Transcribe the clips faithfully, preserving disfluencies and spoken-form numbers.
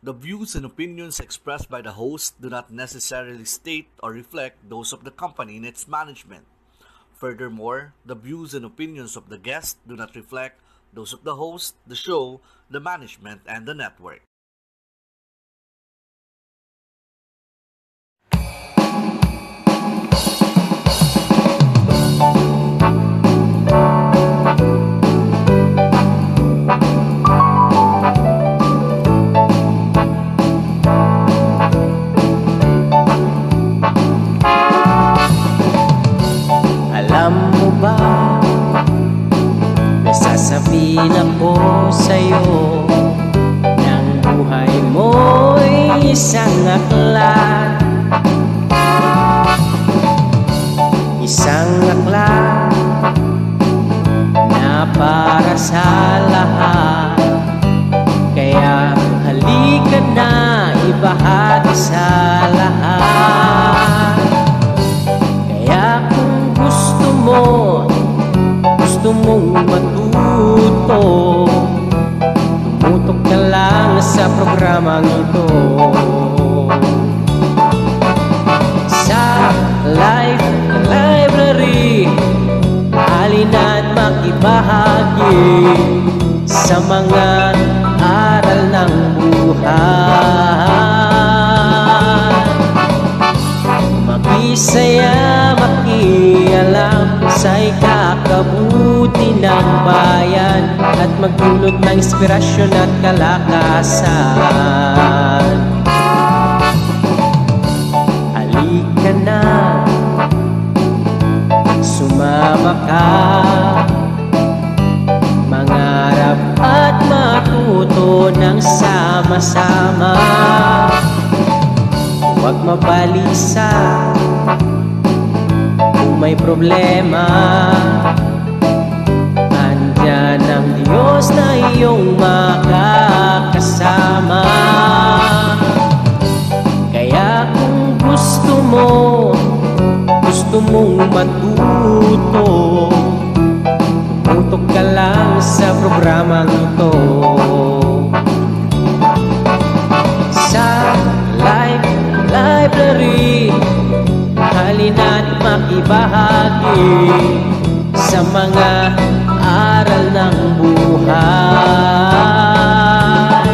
The views and opinions expressed by the host do not necessarily state or reflect those of the company and its management. Furthermore, the views and opinions of the guest do not reflect those of the host, the show, the management, and the network. Alam mo ba, nasasabihin ako sa'yo ng buhay mo'y isang aklat. Isang aklat na para sa lahat. Kaya halika na, ibahagi sa lahat. Kaya kung gusto mo, gusto mong matuto, tumutok ka lang sa programang ito. Sa Life Library, halina't makibahagi sa mga aral ng buhay. Makisaya, makialam sa ikakabuti ng bayan at magdulot ng inspirasyon at kalakasan. Halika na, sumama ka, mangarap at matuto ng sama-sama. Huwag mabalisa kung may problema. Andyan ang Diyos na iyong makakasama. Kaya kung gusto mo, gusto mong matuto, tumutok ka lang sa programang ito. Sa Life Library, halina't makibahagi sa mga aral ng buhay.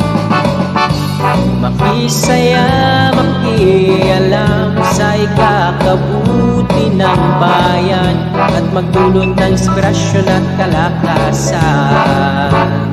Makisaya, makialam sa ikakabuti ng bayan at magdulot ng inspirasyon at kalakasan.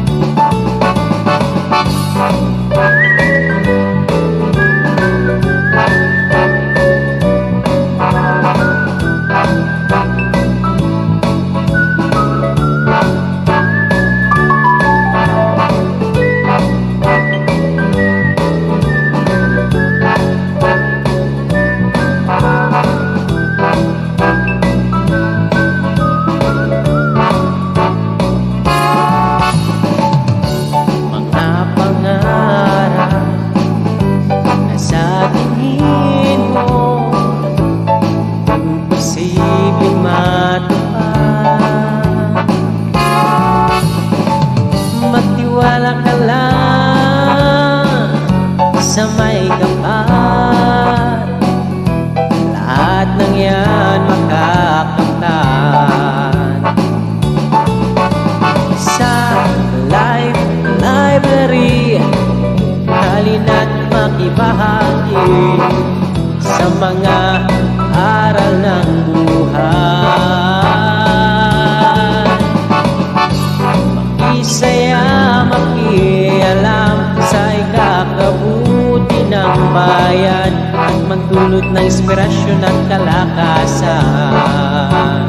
Magtiwala ka lang sa may kapal, lahat ng yan makakamtan. Sa Life Library, halina't makibahagi sa mga aral ng buhay. Makisaya, makialam sa ikakabuti ng bayan at magdulot ng inspirasyon at kalakasan.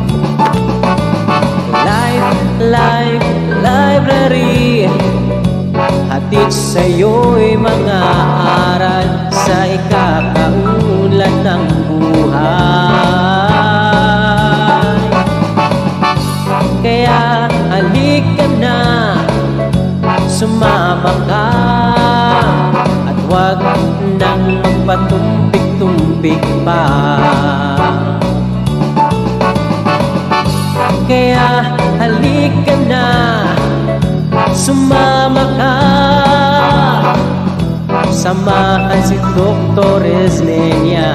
Life, Life Library, hatid sa'yo'y mga aral sa ikakaunlad ng buhay. Kaya halika na, sumama ka, at huwag nang magpatumpik-tumpik pa. Kaya halika na, sumama ka, samahan si Doktor Eslenia.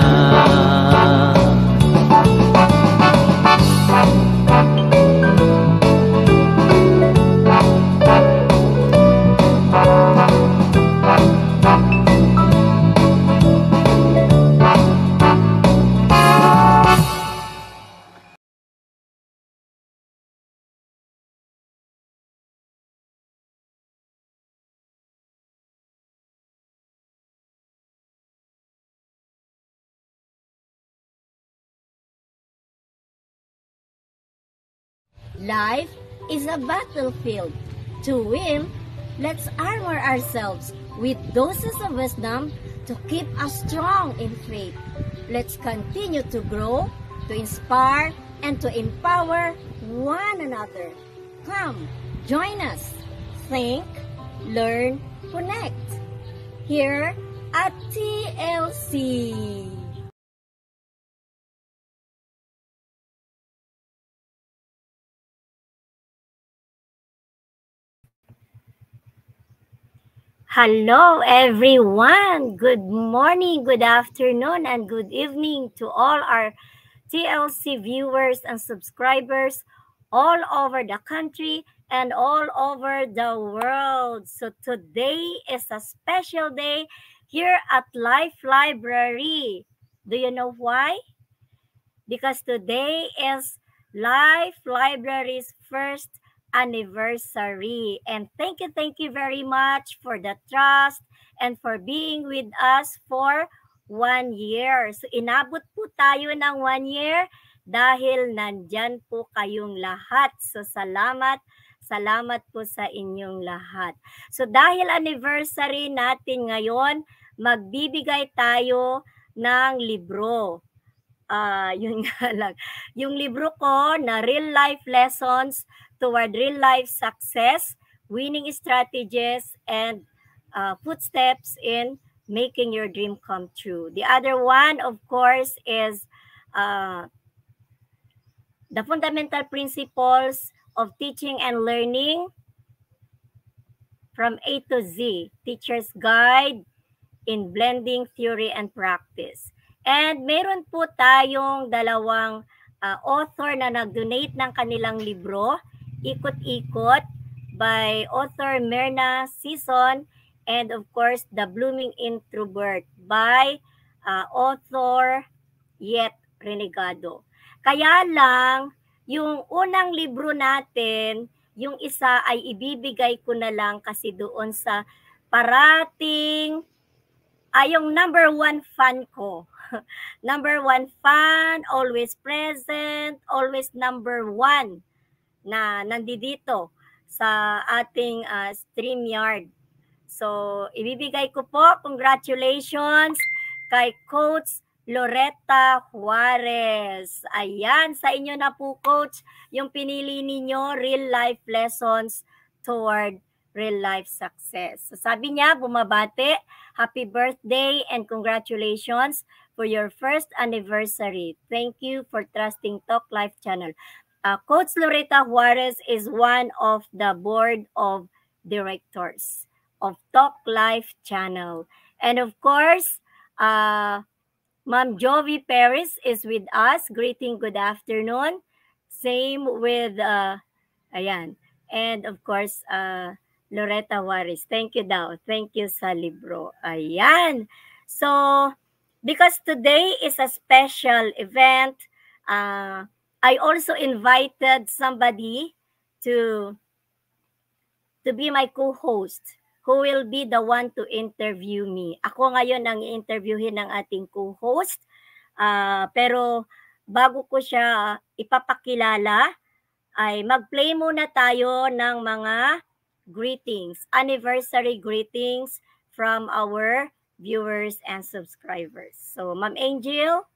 Life is a battlefield. To win, let's armor ourselves with doses of wisdom to keep us strong in faith. Let's continue to grow, to inspire, and to empower one another. Come, join us. Think, learn, connect. Here at T L C. Hello everyone! Good morning, good afternoon, and good evening to all our T L C viewers and subscribers all over the country and all over the world. So today is a special day here at Life Library. Do you know why? Because today is Life Library's first anniversary. And thank you, thank you very much for the trust and for being with us for one year. So inabot po tayo ng one year dahil nandyan po kayong lahat. So salamat, salamat po sa inyong lahat. So dahil anniversary natin ngayon, magbibigay tayo ng libro. Ah, uh, yun nga lang. Yung libro ko na Real Life Lessons Toward Real Life Success, Winning Strategies, and uh, Footsteps in Making Your Dream Come True. The other one, of course, is uh, The Fundamental Principles of Teaching and Learning from A to Z, Teacher's Guide in Blending Theory and Practice. And meron po tayong dalawang uh, author na nag-donate ng kanilang libro, Ikot-Ikot by author Myrna Season, and of course, The Blooming Introvert by uh, author Yet Renegado. Kaya lang, yung unang libro natin, yung isa ay ibibigay ko na lang kasi doon sa parating ay yung number one fan ko. Number one fan, always present, always number one na nandito sa ating uh, StreamYard. So, ibibigay ko po, congratulations kay Coach Loretta Juarez. Ayan, sa inyo na po, Coach, yung pinili ninyo, Real Life Lessons Toward Real Life Success. So, sabi niya, bumabate, happy birthday and congratulations for your first anniversary. Thank you for trusting Talk Life Channel. Uh, Coach Loretta Juarez is one of the board of directors of Talk Life Channel. And of course, uh, Ma'am Jovi Paris is with us. Greeting, good afternoon. Same with, uh, ayan. And of course, uh, Loretta Juarez. Thank you daw. Thank you sa libro. Ayan. So, because today is a special event, uh, I also invited somebody to, to be my co-host who will be the one to interview me. Ako ngayon ang i-interviewin ng ating co-host. Uh, pero bago ko siya ipapakilala, ay mag-play muna tayo ng mga greetings, anniversary greetings from our viewers and subscribers. So, Ma'am Angel.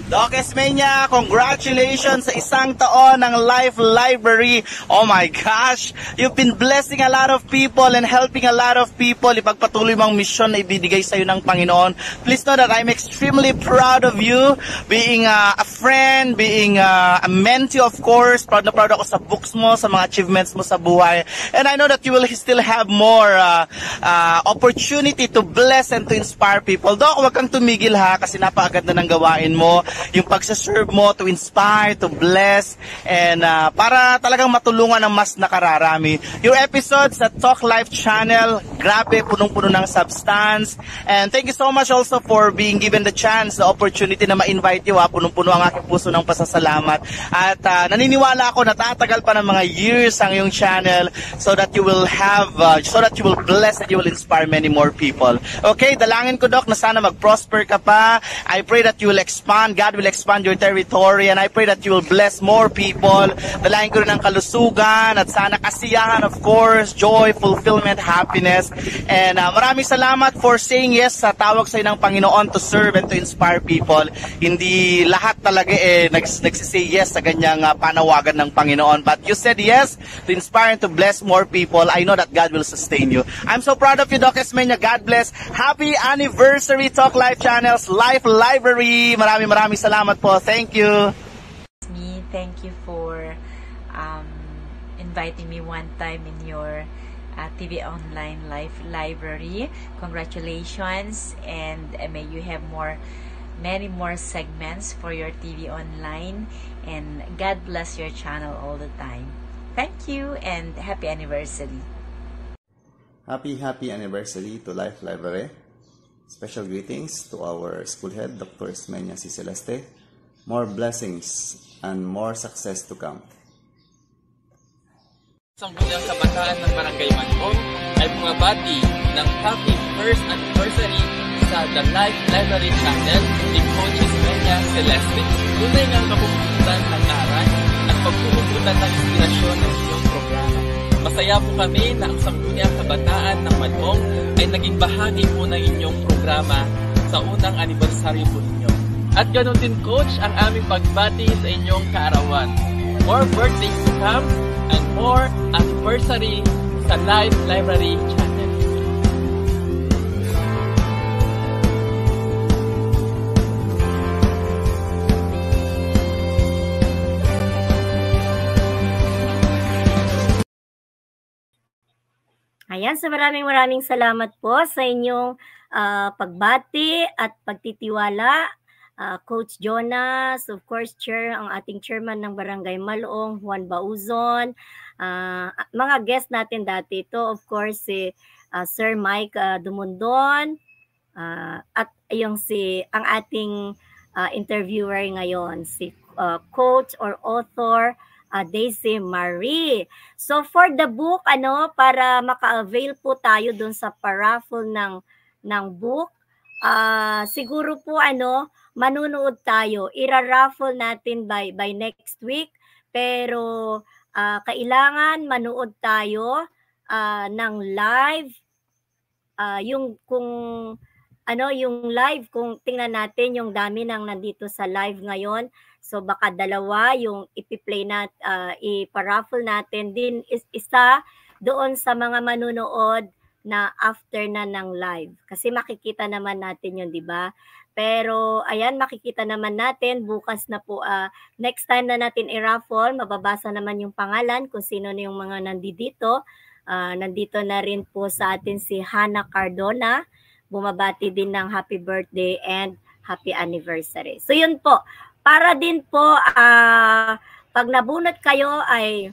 Doc Esmeña, congratulations sa isang taon ng Life Library. Oh my gosh, you've been blessing a lot of people and helping a lot of people. Ipagpatuloy mong mission na ibinigay sa iyo ng Panginoon. Please know that I'm extremely proud of you, being uh, a friend, being uh, a mentee of course. Proud na proud ako sa books mo, sa mga achievements mo sa buhay. And I know that you will still have more uh, uh, opportunity to bless and to inspire people. Doc, huwag kang tumigil ha, kasi napakaganda ng gawain mo. Yung pagsaserve mo to inspire, to bless, and uh, para talagang matulungan ng mas nakararami. Your episodes sa Talk Life channel, grabe, punong-puno ng substance. And thank you so much also for being given the chance, the opportunity na ma-invite you. Ha. Punong-puno ang aking puso ng pasasalamat. At uh, naniniwala ako na tatagal pa ng mga years ang iyong channel so that you will have, uh, so that you will bless and you will inspire many more people. Okay, dalangin ko, Doc, na sana mag-prosper ka pa. I pray that you will expand. God will expand your territory, and I pray that you will bless more people. Dalangin ko rin ng kalusugan at sana kasiyahan, of course, joy, fulfillment, happiness. And uh, maraming salamat for saying yes sa tawag sa ng Panginoon to serve and to inspire people. Hindi lahat talaga eh nags nagsisay yes sa ganyang uh, panawagan ng Panginoon. But you said yes to inspire and to bless more people. I know that God will sustain you. I'm so proud of you, Doc Esmeña. God bless. Happy anniversary, Talk Life Channel's Life Library. Maraming maraming salamat po. Thank you. Me, thank you for um, inviting me one time in your uh, T V Online Life Library. Congratulations, and uh, may you have more, many more segments for your T V Online, and God bless your channel all the time. Thank you, and happy anniversary. Happy, happy anniversary to Life Library. Special greetings to our school head, Doctor Esmeña C. Celeste. More blessings and more success to come. Sangguniang Kabataan ng Barangay Manhong ay bumabati ng happy first anniversary sa The Life Library Channel ni Coach Esmeña Celeste. Tunay ngang kapupulutan ng aral at pagpupulutan ng inspirasyon ng inyong programa. Masaya po kami na ang Sangguniang Kabataan ng Manhong ay naging bahagi po ng inyong programa sa unang anibersaryo po ninyo. At ganoon din, Coach, ang aming pagbati sa inyong kaarawan. More birthdays to come and more anniversary sa Life Library Channel. Ayan, so maraming maraming salamat po sa inyong uh, pagbati at pagtitiwala. Uh, Coach Jonas, of course, Chair, ang ating chairman ng Barangay Malong, Juan Bauzon, uh, mga guest natin dati ito, of course, si uh, Sir Mike uh, Dumundon, uh, at yung si, ang ating uh, interviewer ngayon, si uh, Coach or author, Uh, Daisy Mari. So for the book, ano, para maka-avail po tayo dun sa paraffle ng ng book, uh, siguro po ano, manunood tayo. Ira-raffle natin by by next week, pero uh, kailangan manood tayo uh, ng live, uh, yung kung ano yung live, kung tingnan natin yung dami nang nandito sa live ngayon. So baka dalawa yung ipi-play nat uh, i-paraffle natin din is isa doon sa mga manunood na after na ng live. Kasi makikita naman natin yun, di ba? Pero ayan, makikita naman natin bukas na po, uh, next time na natin i-raffle, mababasa naman yung pangalan kung sino na yung mga nandito. Uh, nandito na rin po sa atin si Hannah Cardona. Bumabati din ng happy birthday and happy anniversary. So yun po. Para din po, uh, pag nabunot kayo ay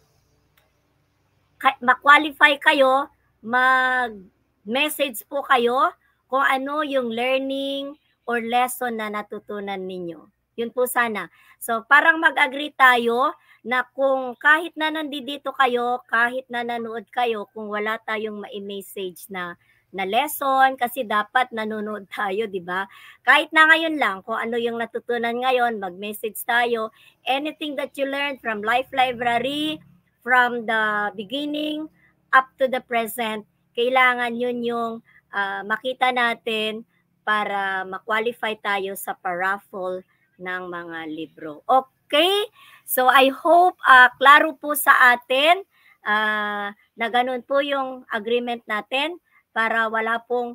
ma-qualify kayo, mag-message po kayo kung ano yung learning or lesson na natutunan ninyo. Yun po sana. So parang mag-agree tayo na kung kahit na nandito kayo, kahit na nanood kayo, kung wala tayong ma-message na na lesson, kasi dapat nanonood tayo, di ba? Kahit na ngayon lang, kung ano yung natutunan ngayon, mag-message tayo. Anything that you learned from Life Library, from the beginning up to the present, kailangan yun yung uh, makita natin para ma-qualify tayo sa paraffle ng mga libro. Okay? So I hope uh, klaro po sa atin uh, na ganun po yung agreement natin para wala pong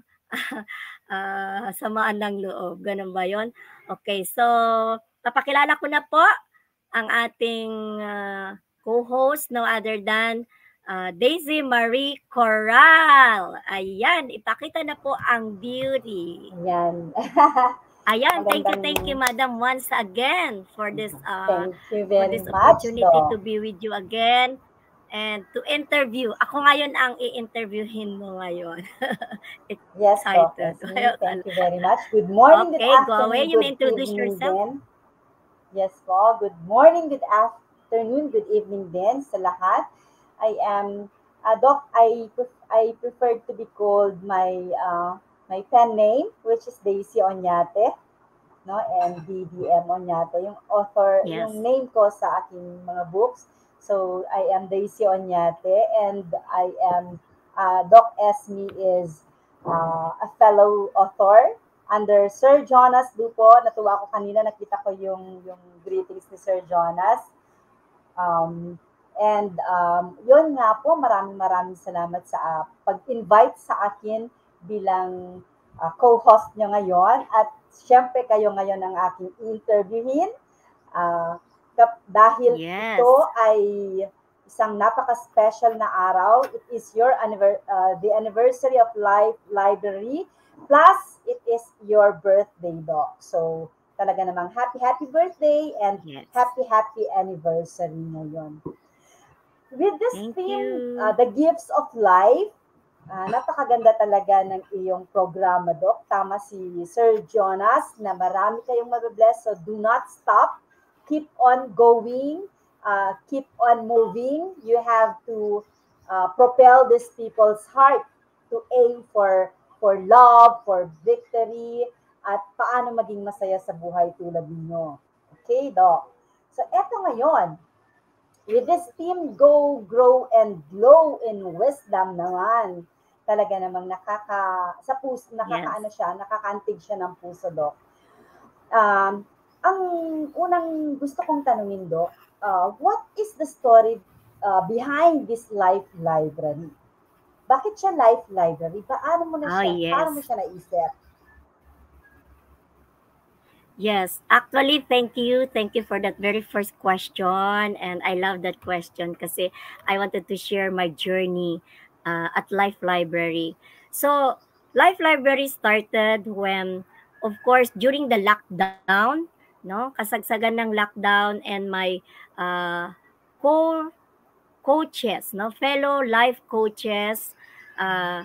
uh, samaan ng loob. Ganun ba yon? Okay, so papakilala ko na po ang ating uh, co-host, no other than uh, Daisy Mari Corral. Ayan, ipakita na po ang beauty. Ayan. Ayan, thank you, Magandang- thank you, Madam, once again for this uh, Thank you for very this much, opportunity Doc. to be with you again and to interview. Ako ngayon ang i-interviewin mo ngayon. Yes, Doc. Excited. Esme, thank you very much. Good morning, Okay, good go afternoon, away. You may good introduce evening yourself. din. Yes po. Good morning, good afternoon, good evening din sa lahat. I am, uh, Doc, I, pref- I prefer to be called my uh, my pen name, which is Daisy Onyate, no? And D D M Onyate, yung author, Yes. yung name ko sa aking mga books. So, I am Daisy Onyate, and I am, uh, Doc Esme is uh, a fellow author under Sir Jonas Dupo. Natuwa ako kanina, nakita ko yung, yung greetings ni Sir Jonas. Um, and um, yun nga po, maraming maraming salamat sa uh, pag-invite sa akin bilang uh, co-host nyo ngayon. At syempre kayo ngayon ang aking interviewin. Uh, kap- dahil Yes. ito ay isang napaka-special na araw. It is your anniver- uh, the anniversary of Life Library. Plus, it is your birthday, Doc. So, talaga namang happy, happy birthday and Yes. happy, happy anniversary ngayon. With this Thank theme, you. uh, the gifts of life, uh, napakaganda talaga ng iyong programa, Doc. Tama si Sir Jonas na marami kayong mabibless. So, do not stop. Keep on going. Uh, keep on moving. You have to uh, propel these people's heart to aim for for love, for victory, at paano maging masaya sa buhay tulad ninyo. Okay, Doc? So, eto ngayon, with this team, Go, Grow, and Glow in Wisdom naman, talaga namang nakaka, sa puso, nakakaano siya, nakakantig siya ng puso, Doc. Um, ang unang gusto kong tanungin, Doc, uh, what is the story uh, behind this Life Library? Bakit siya Life Library? Paano mo na Oh, siya, yes. paano mo siya naisip? Yes, actually, thank you. Thank you for that very first question. And I love that question kasi I wanted to share my journey uh, at Life Library. So, Life Library started when, of course, during the lockdown, no? Kasagsagan ng lockdown and my uh, co coaches, no? Fellow life coaches, uh,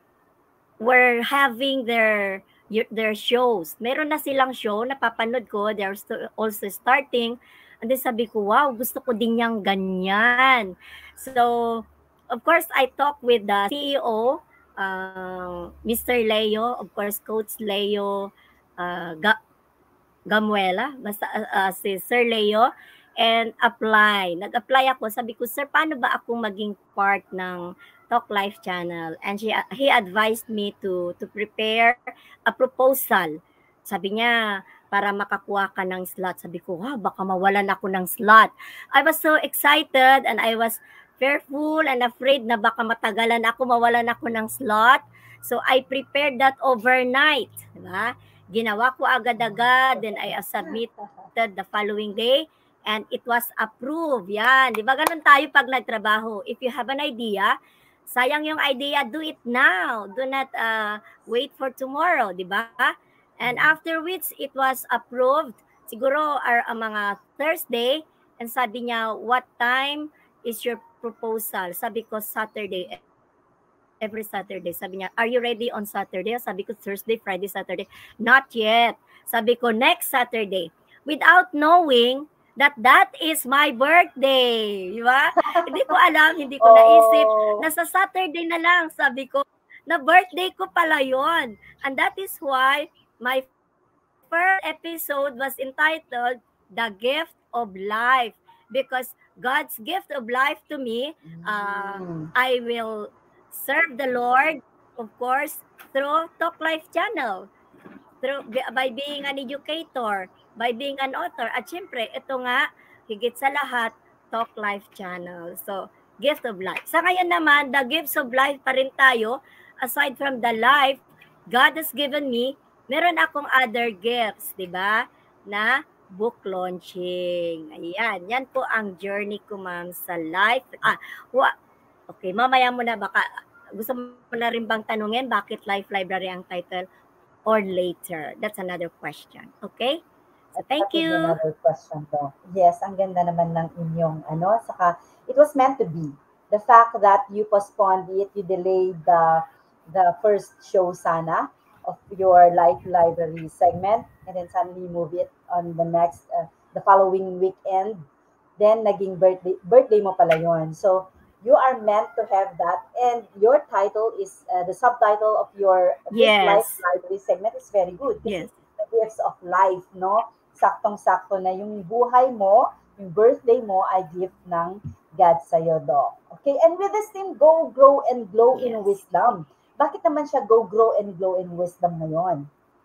were having their y- their shows. Meron na silang show, napapanood ko, they're st- also starting. And then sabi ko, wow, gusto ko din yang ganyan. So, of course, I talked with the C E O, uh, Mister Leo, of course, Coach Leo uh, Ga- Gamuela, basta uh, uh, si Sir Leo, and apply. Nag-apply ako. Sabi ko, sir, paano ba ako maging part ng Talk Life channel? And she, he advised me to to prepare a proposal. Sabi niya, para makakuha ka ng slot. Sabi ko, wow, baka mawalan ako ng slot. I was so excited and I was fearful and afraid na baka matagalan ako, mawalan ako ng slot. So I prepared that overnight. Diba? Ginawa ko agad-agad, then I submitted the following day, and it was approved. Yan. Di ba ganun tayo pag nagtrabaho? If you have an idea, sayang yung idea, do it now. Do not uh, wait for tomorrow, di ba? And after which, it was approved. Siguro, are uh, mga Thursday, and sabi niya, what time is your proposal? Sabi ko, Saturday, every Saturday. Sabi niya, are you ready on Saturday? Sabi ko, Thursday, Friday, Saturday. Not yet. Sabi ko, next Saturday. Without knowing that that is my birthday. Di ba? Hindi ko alam, hindi ko naisip. Oh. Nasa Saturday na lang, sabi ko, na birthday ko pala yon. And that is why my first episode was entitled, The Gift of Life. Because God's gift of life to me, uh, Mm. I will serve the Lord, of course, through Talk Life channel, through by being an educator, by being an author. At syempre, ito nga, higit sa lahat, Talk Life Channel. So, gift of life. Sa ngayon naman, the gifts of life pa rin tayo. Aside from the life God has given me, meron akong other gifts, di ba? Na book launching. Ayan, yan po ang journey ko, ma'am, sa life. Ah, wa, okay, mamaya mo na baka, gusto mo na rin bang tanungin bakit Life Library ang title or later? That's another question. Okay? So, thank That would be you. another question though. Yes, ang ganda naman ng inyong ano, saka it was meant to be. The fact that you postponed it, you delayed the the first show sana of your life library segment and then suddenly move it on the next uh, the following weekend. Then naging birthday birthday mo pala yon. So you are meant to have that and your title is uh, the subtitle of your this life Yes. library segment is very good kasi Yes. the gifts of life, no? Saktong-sakto na yung buhay mo, yung birthday mo ay gift ng God sa'yo, Doc. Okay, and with this theme, go, grow, and glow in Yes. wisdom. Bakit naman siya go, grow, and glow in wisdom ngayon?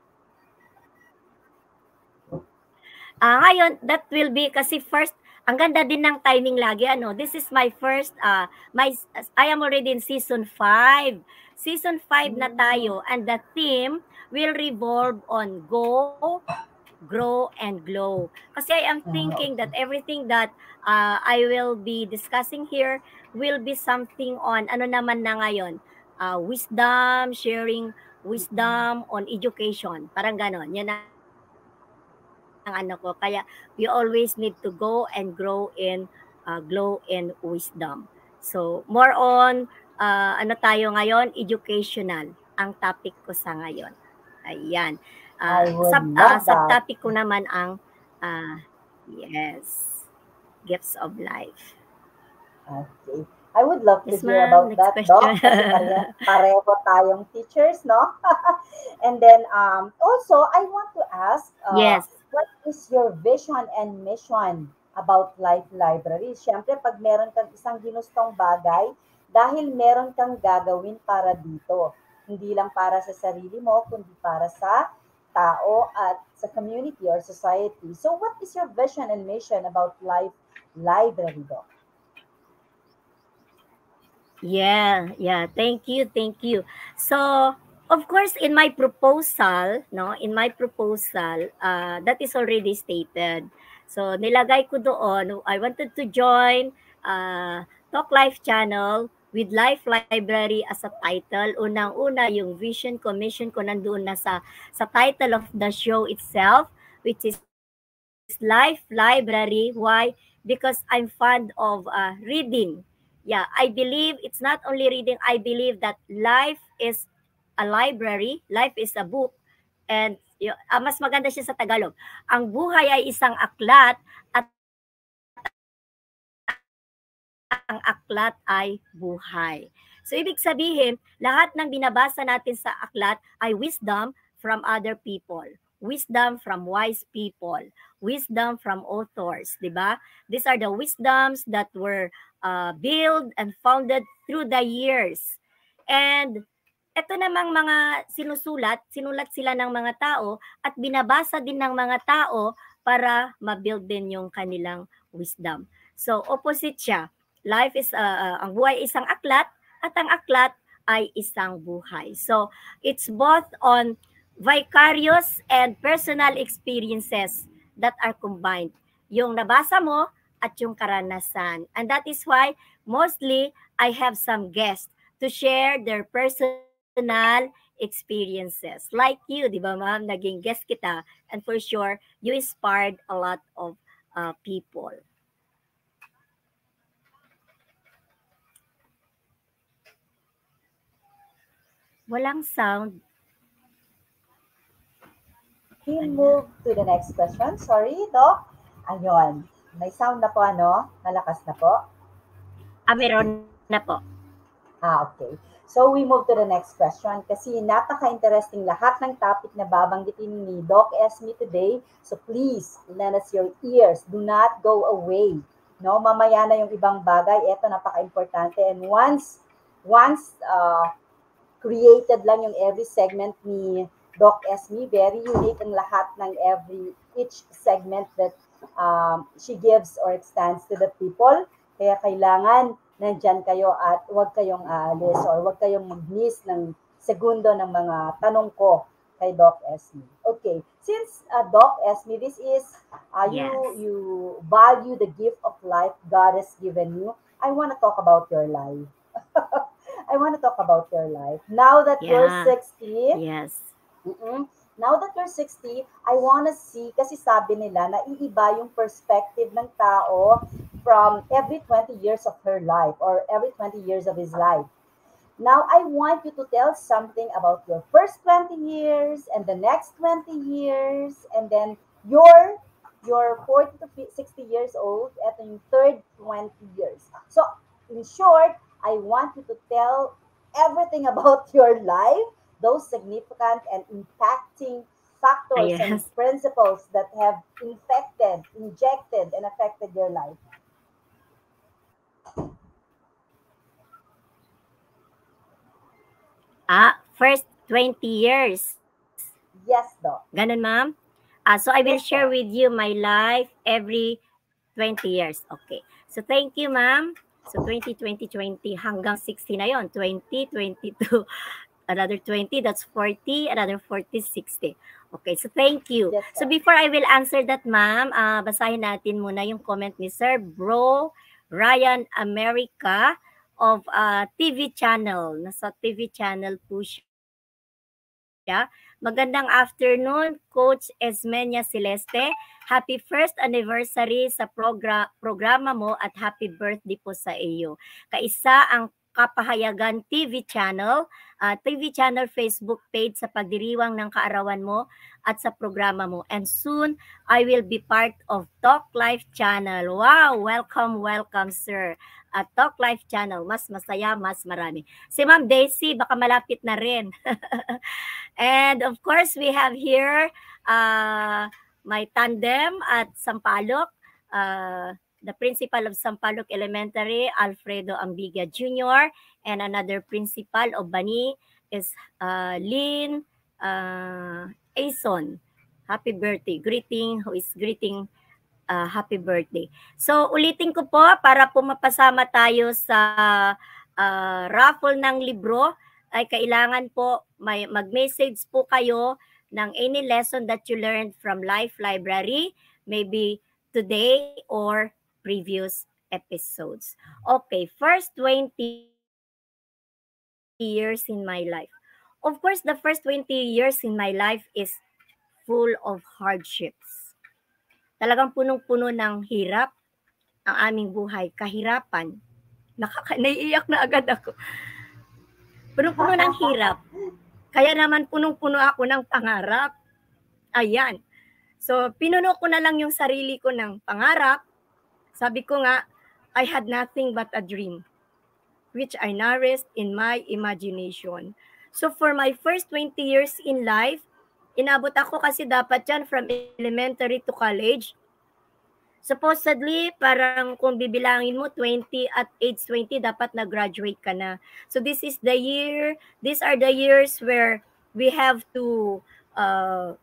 Ah, ngayon, that will be kasi first, ang ganda din ng timing lagi, ano, this is my first, uh, my, I am already in season five. Season five na tayo, and the theme will revolve on go, grow, and glow. Kasi I am thinking that everything that uh, I will be discussing here will be something on, ano naman na ngayon, uh, wisdom, sharing wisdom on education. Parang ganon. Yan ang ano ko. Kaya we always need to go and grow in, uh, glow in wisdom. So, more on, uh, ano tayo ngayon, educational ang topic ko sa ngayon. Ayan. I Uh, would sub, uh, love that. subtopic ko naman ang, uh, yes, gifts of life. Okay. I would love to Yes, hear ma'am. about Next that, question. Doc, kasi pareho, pareho tayong teachers, no? And then, um, also, I want to ask, uh, Yes. what is your vision and mission about Life Library? Siyempre, pag meron kang isang ginustong bagay, dahil meron kang gagawin para dito. Hindi lang para sa sarili mo, kundi para sa tao at sa community or society. So, what is your vision and mission about Life Library, Doc? Yeah, yeah. Thank you, thank you. So, of course, in my proposal, no, in my proposal, uh, that is already stated. So, nilagay ko doon, I wanted to join uh, Talk Life Channel with Life Library as a title. Unang-una, yung vision ko, mission ko nandoon na sa, sa title of the show itself, which is Life Library. Why? Because I'm fond of uh, reading. Yeah, I believe it's not only reading, I believe that life is a library, life is a book, and y- ah, mas maganda siya sa Tagalog. Ang buhay ay isang aklat at ang aklat ay buhay. So ibig sabihin, lahat ng binabasa natin sa aklat ay wisdom from other people. Wisdom from wise people. Wisdom from authors, di ba? These are the wisdoms that were uh, built and founded through the years. And ito namang mga sinusulat, sinulat sila ng mga tao at binabasa din ng mga tao para ma-build din yung kanilang wisdom. So opposite siya. Life is, uh, uh, ang buhay isang aklat at ang aklat ay isang buhay. So it's both on vicarious and personal experiences that are combined. Yung nabasa mo at yung karanasan. And that is why mostly I have some guests to share their personal experiences. Like you, di ba ma'am, naging guest kita and for sure, you inspired a lot of uh, people. Walang sound. We move to the next question. Sorry, Doc. Ayun. May sound na po, ano? Malakas na po. Ah, meron na po. Ah, okay. So we move to the next question kasi napaka-interesting lahat ng topic na babanggitin ni Doc Esme today. So please, lend us your ears. Do not go away. No, mamaya na yung ibang bagay. Ito napaka-importante. And once once uh, created lang yung every segment ni Doc Esme. Very unique ang lahat ng every, each segment that um, she gives or extends to the people. Kaya kailangan nandyan kayo at huwag kayong aalis or huwag kayong mag-miss ng segundo ng mga tanong ko kay Doc Esme. Okay, since uh, Doc Esme, this is uh, you Yes. you value the gift of life God has given you. I want to talk about your life. I want to talk about your life. Now that you're Yeah. sixty, Yes. mm-mm, now that you're sixty, I want to see, kasi sabi nila, naiiba yung perspective ng tao from every twenty years of her life or every twenty years of his life. Now, I want you to tell something about your first twenty years and the next twenty years and then your your forty to sixty years old at yung third twenty years. So, in short, I want you to tell everything about your life, those significant and impacting Ah, factors and yes. principles that have infected, injected, and affected your life. Ah, first twenty years. Yes, Doc. Ganun, ma'am? Ah, so I will Yes, share po. with you my life every twenty years. Okay. So thank you, ma'am. So twenty, twenty, twenty hanggang sixty na yon. twenty, twenty-two, another twenty, that's forty, another forty, sixty. Okay, so thank you. Yes, So Doc. before I will answer that, ma'am, ah, basahin natin muna yung comment ni Sir Bro Ryan America of ah, T V channel. Nasa T V channel po siya. Magandang afternoon, Coach Esmenia Celeste. Happy first anniversary sa progra- programa mo at happy birthday po sa iyo. Kaisa ang Kapahayagan T V channel, uh, T V channel Facebook page sa pagdiriwang ng kaarawan mo at sa programa mo. And soon, I will be part of Talk Life channel. Wow! Welcome, welcome, sir. At Talk Life channel, mas masaya, mas marami. Si Ma'am Daisy, baka malapit na rin. And of course, we have here uh, my tandem at Sampaloc, uh, the principal of Sampaloc Elementary, Alfredo Ambiga Junior, and another principal of Bani is uh, Lynn uh, Ason. Happy birthday. Greeting, who is greeting uh, happy birthday. So, ulitin ko po para po mapasama tayo sa uh, raffle ng libro ay kailangan po may mag-message po kayo ng any lesson that you learned from Life Library, maybe today or previous episodes. Okay, first twenty years in my life. Of course, the first twenty years in my life is full of hardships. Talagang punong-puno ng hirap ang aming buhay, kahirapan. Nakaka naiiyak na agad ako. Punong-puno ng hirap. Kaya naman punong-puno ako ng pangarap. Ayan. So, pinuno ko na lang yung sarili ko ng pangarap. Sabi ko nga, I had nothing but a dream, which I nourished in my imagination. So, for my first twenty years in life, inabot ako kasi dapat yan from elementary to college. Supposedly, parang kung bibilangin mo, twenty at age twenty, dapat na-graduate ka na. So this is the year, these are the years where we have to uh,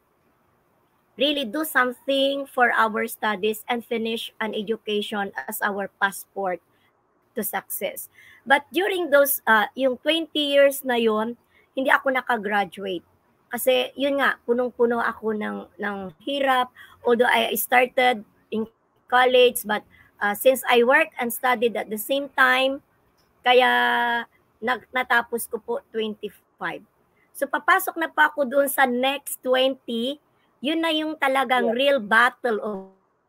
really do something for our studies and finish an education as our passport to success. But during those, uh, yung twenty years na yon, hindi ako nakagraduate. Kasi yun nga, punong-puno ako ng, ng hirap. Although I started in college, but uh, since I work and studied at the same time, kaya nag, natapos ko po twenty-five. So papasok na pa ako doon sa next twenty, yun na yung talagang Yes. real battle of life.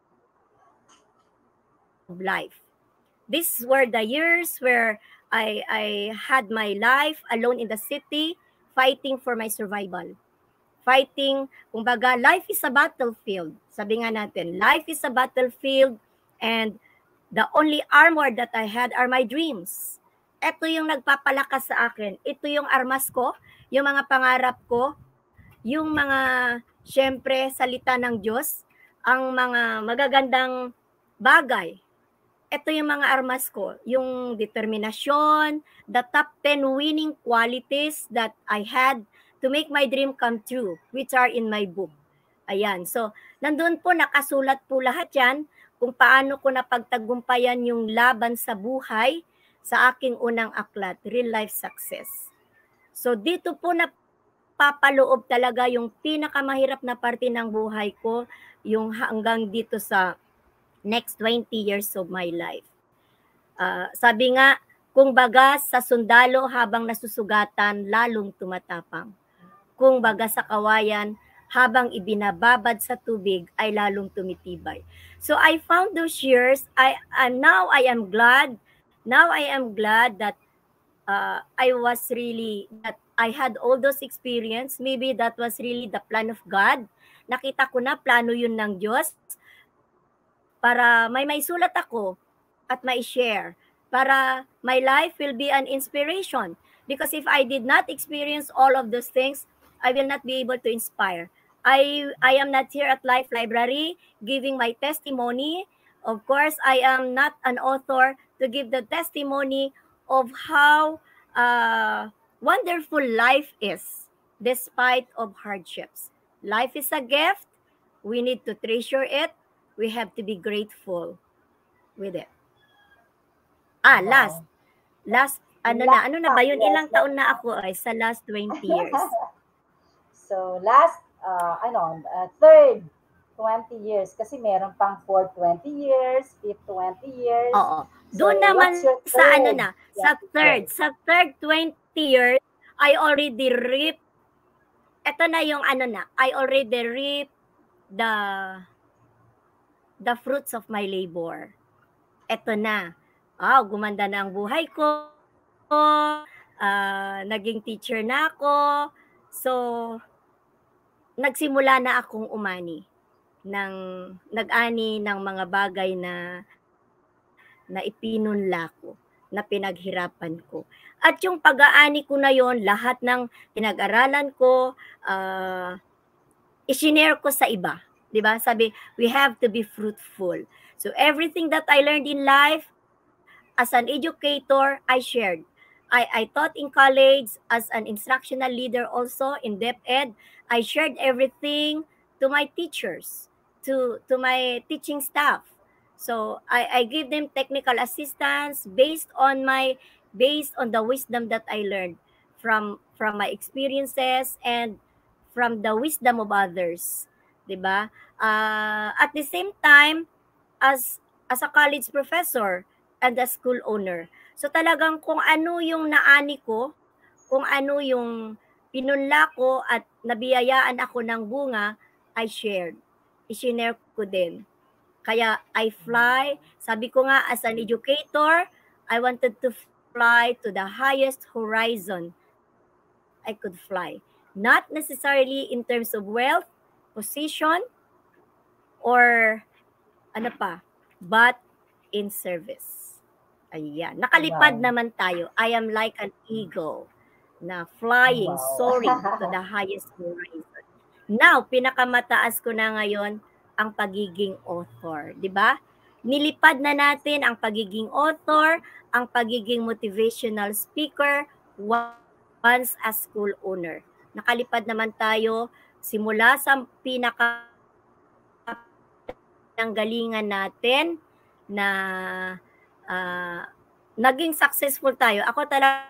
These were the years where I, I had my life alone in the city, fighting for my survival. Fighting, kumbaga, life is a battlefield. Sabi nga natin, life is a battlefield and the only armor that I had are my dreams. Ito yung nagpapalakas sa akin. Ito yung armas ko, yung mga pangarap ko, yung mga, syempre, salita ng Diyos, ang mga magagandang bagay. Ito yung mga armas ko, yung determinasyon, the top ten winning qualities that I had to make my dream come true, which are in my book. Ayan. So, nandun po, nakasulat po lahat yan kung paano ko napagtagumpayan yung laban sa buhay sa aking unang aklat, Real Life Success. So, dito po napapaloob talaga yung pinakamahirap na parte ng buhay ko, yung hanggang dito sa next twenty years of my life. Uh, sabi nga, kung baga sa sundalo habang nasusugatan, lalong tumatapang. Kung baga sa kawayan, habang ibinababad sa tubig, ay lalong tumitibay. So I found those years, I, and now I am glad, now I am glad that uh, I was really, that I had all those experience. Maybe that was really the plan of God. Nakita ko na, plano yun ng Diyos para may may sulat ako at may share, para my life will be an inspiration. Because if I did not experience all of those things, I will not be able to inspire. I I am not here at Life Library giving my testimony. Of course, I am not an author to give the testimony of how uh, wonderful life is despite of hardships. Life is a gift. We need to treasure it. We have to be grateful with it. Ah, last. Last, ano na, ano na ba yun? Ilang taon na ako ay sa last twenty years. So, last, uh, ano, uh, third twenty years. Kasi meron pang fourth twenty years, fifth twenty years. Oo. Doon so, naman sa ano na, sa third, sa third twenty years, I already reap, eto na yung ano na, I already reap the, the fruits of my labor. Eto na. Ah, oh, gumanda na ang buhay ko. Uh, naging teacher na ako. So, nagsimula na akong umani ng nag-ani ng mga bagay na na ipinunla ko, na pinaghirapan ko. At yung pag-aani ko na yon, lahat ng pinag-aralan ko, uh, i-share ko sa iba. Diba? Sabi, we have to be fruitful. So, everything that I learned in life, as an educator, I shared. I, I taught in college as an instructional leader also in DepEd. I shared everything to my teachers, to, to my teaching staff. So I, I give them technical assistance based on my based on the wisdom that I learned from from my experiences and from the wisdom of others. Diba? Uh, at the same time, as as a college professor, and the school owner. So talagang kung ano yung naani ko, kung ano yung pinunla ko at nabiyayaan ako ng bunga, I shared. I-share ko din. Kaya I fly, sabi ko nga as an educator, I wanted to fly to the highest horizon I could fly. Not necessarily in terms of wealth, position, or ano pa, but in service. Ayan. Nakalipad wow. naman tayo. I am like an eagle na flying, wow. soaring to the highest horizon. Now, pinakamataas ko na ngayon ang pagiging author. Diba? Nilipad na natin ang pagiging author, ang pagiging motivational speaker, once a school owner. Nakalipad naman tayo simula sa pinaka ng galingan natin na Uh, naging successful tayo. Ako talaga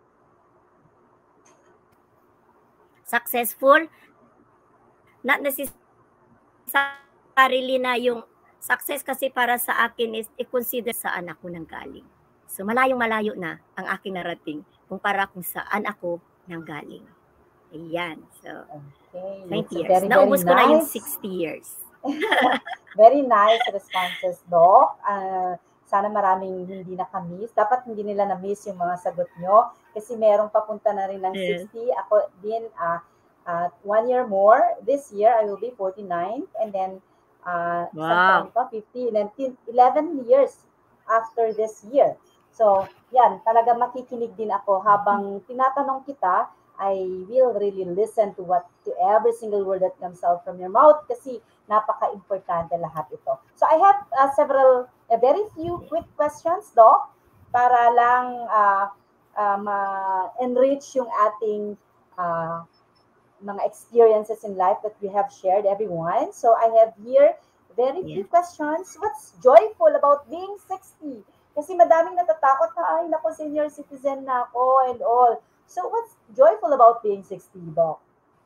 successful, not necessarily na yung success kasi para sa akin is i-consider saan ako nanggaling. So malayong malayo na ang aking narating kumpara kung saan ako nanggaling. Ayan. So, okay. twenty years. Very, Naubos very ko nice. Na yung sixty years. Very nice responses, Doc. Uh, Sana maraming hindi na-miss. Dapat hindi nila na-miss yung mga sagot nyo. Kasi merong papunta na rin ng yeah. sixty. Ako din, uh, uh, one year more. This year, I will be forty-nine. And then, uh, wow. pa, fifty. And then, eleven years after this year. So, yan. Talaga makikinig din ako. Habang tinatanong kita, I will really listen to what to every single word that comes out from your mouth. Kasi napaka-importante lahat ito. So, I have uh, several A very few quick questions, Doc, para lang uh, uh, ma-enrich yung ating uh, mga experiences in life that we have shared, everyone. So I have here very Yeah. few questions. What's joyful about being sixty? Kasi madaming natatakot na, ay, naku, senior citizen na ako and all. So what's joyful about being sixty, Doc?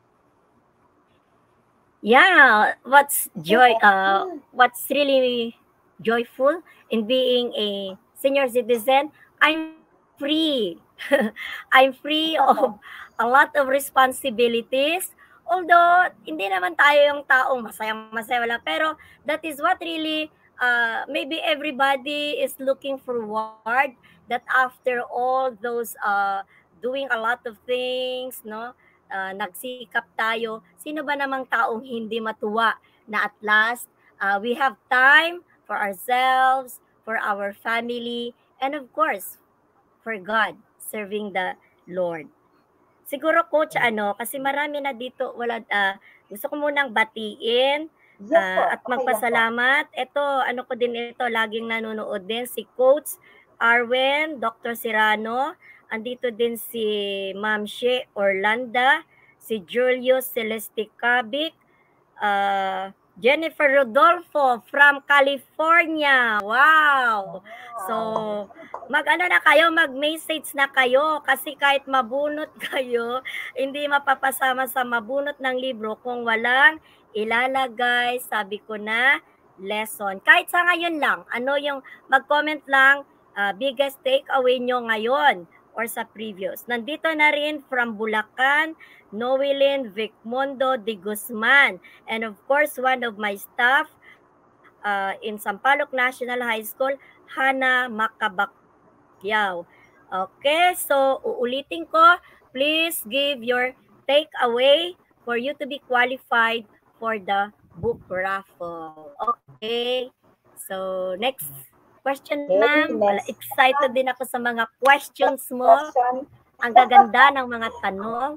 Yeah, what's joy uh what's really joyful in being a senior citizen? I'm free. I'm free of a lot of responsibilities. Although hindi naman tayo yung taong masayang-masaya wala, pero that is what really uh maybe everybody is looking forward, that after all those uh doing a lot of things, no? Uh, nagsikap tayo, sino ba namang taong hindi matuwa na at last uh, we have time for ourselves, for our family, and of course, for God, serving the Lord. Siguro coach ano, kasi marami na dito wala ah, gusto ko munang batiin Yes po, ah, at okay lang po. magpasalamat. Ito ano ko din ito, laging nanonood din si Coach Arwen, Doctor Serrano, andito din si Ma'am She Orlanda, si Julius Celeste Cabic, uh, Jennifer Rodolfo from California. Wow! So, mag-ano na kayo, mag-message na kayo kasi kahit mabunot kayo, hindi mapapasama sa mabunot ng libro kung walang ilalagay, sabi ko na, lesson. Kahit sa ngayon lang, ano yung mag-comment lang, uh, biggest takeaway nyo ngayon or sa previous. Nandito na rin from Bulacan, Noelyn Vicmondo de Guzman. And of course, one of my staff uh, in Sampaloc National High School, Hana Makabakyaw. Okay, so uulitin ko, please give your takeaway for you to be qualified for the book raffle. Okay, so next question, Okay, ma'am. Wala, next excited din ako sa mga questions mo. question. Ang gaganda ng mga tanong.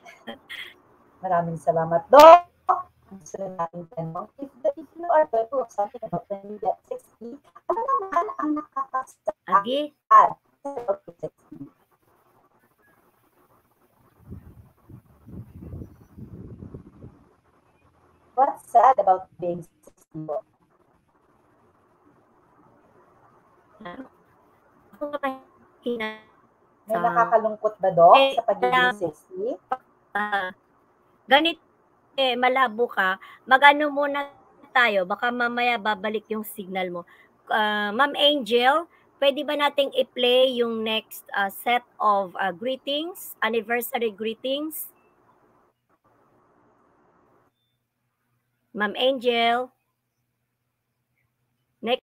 Maraming salamat, Doc. Ang sunod nating tanong, if, the, if you are going to something about when you get sixty, ano naman ang nakakasad Agi, sa sixty? What's sad about being sixty? ako mahina May sa nakakalungkot ba, Doc, eh, sa pagiging kaya, sixty? ah, ganito eh, malabo ka, mag-ano muna tayo, baka mamaya babalik yung signal mo. Ah, Ma'am Angel, pwede ba nating i-play yung next ah, set of ah, greetings, anniversary greetings? Ma'am Angel, next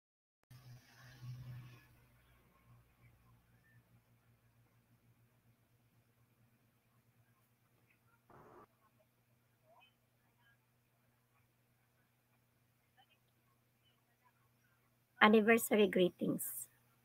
anniversary greetings.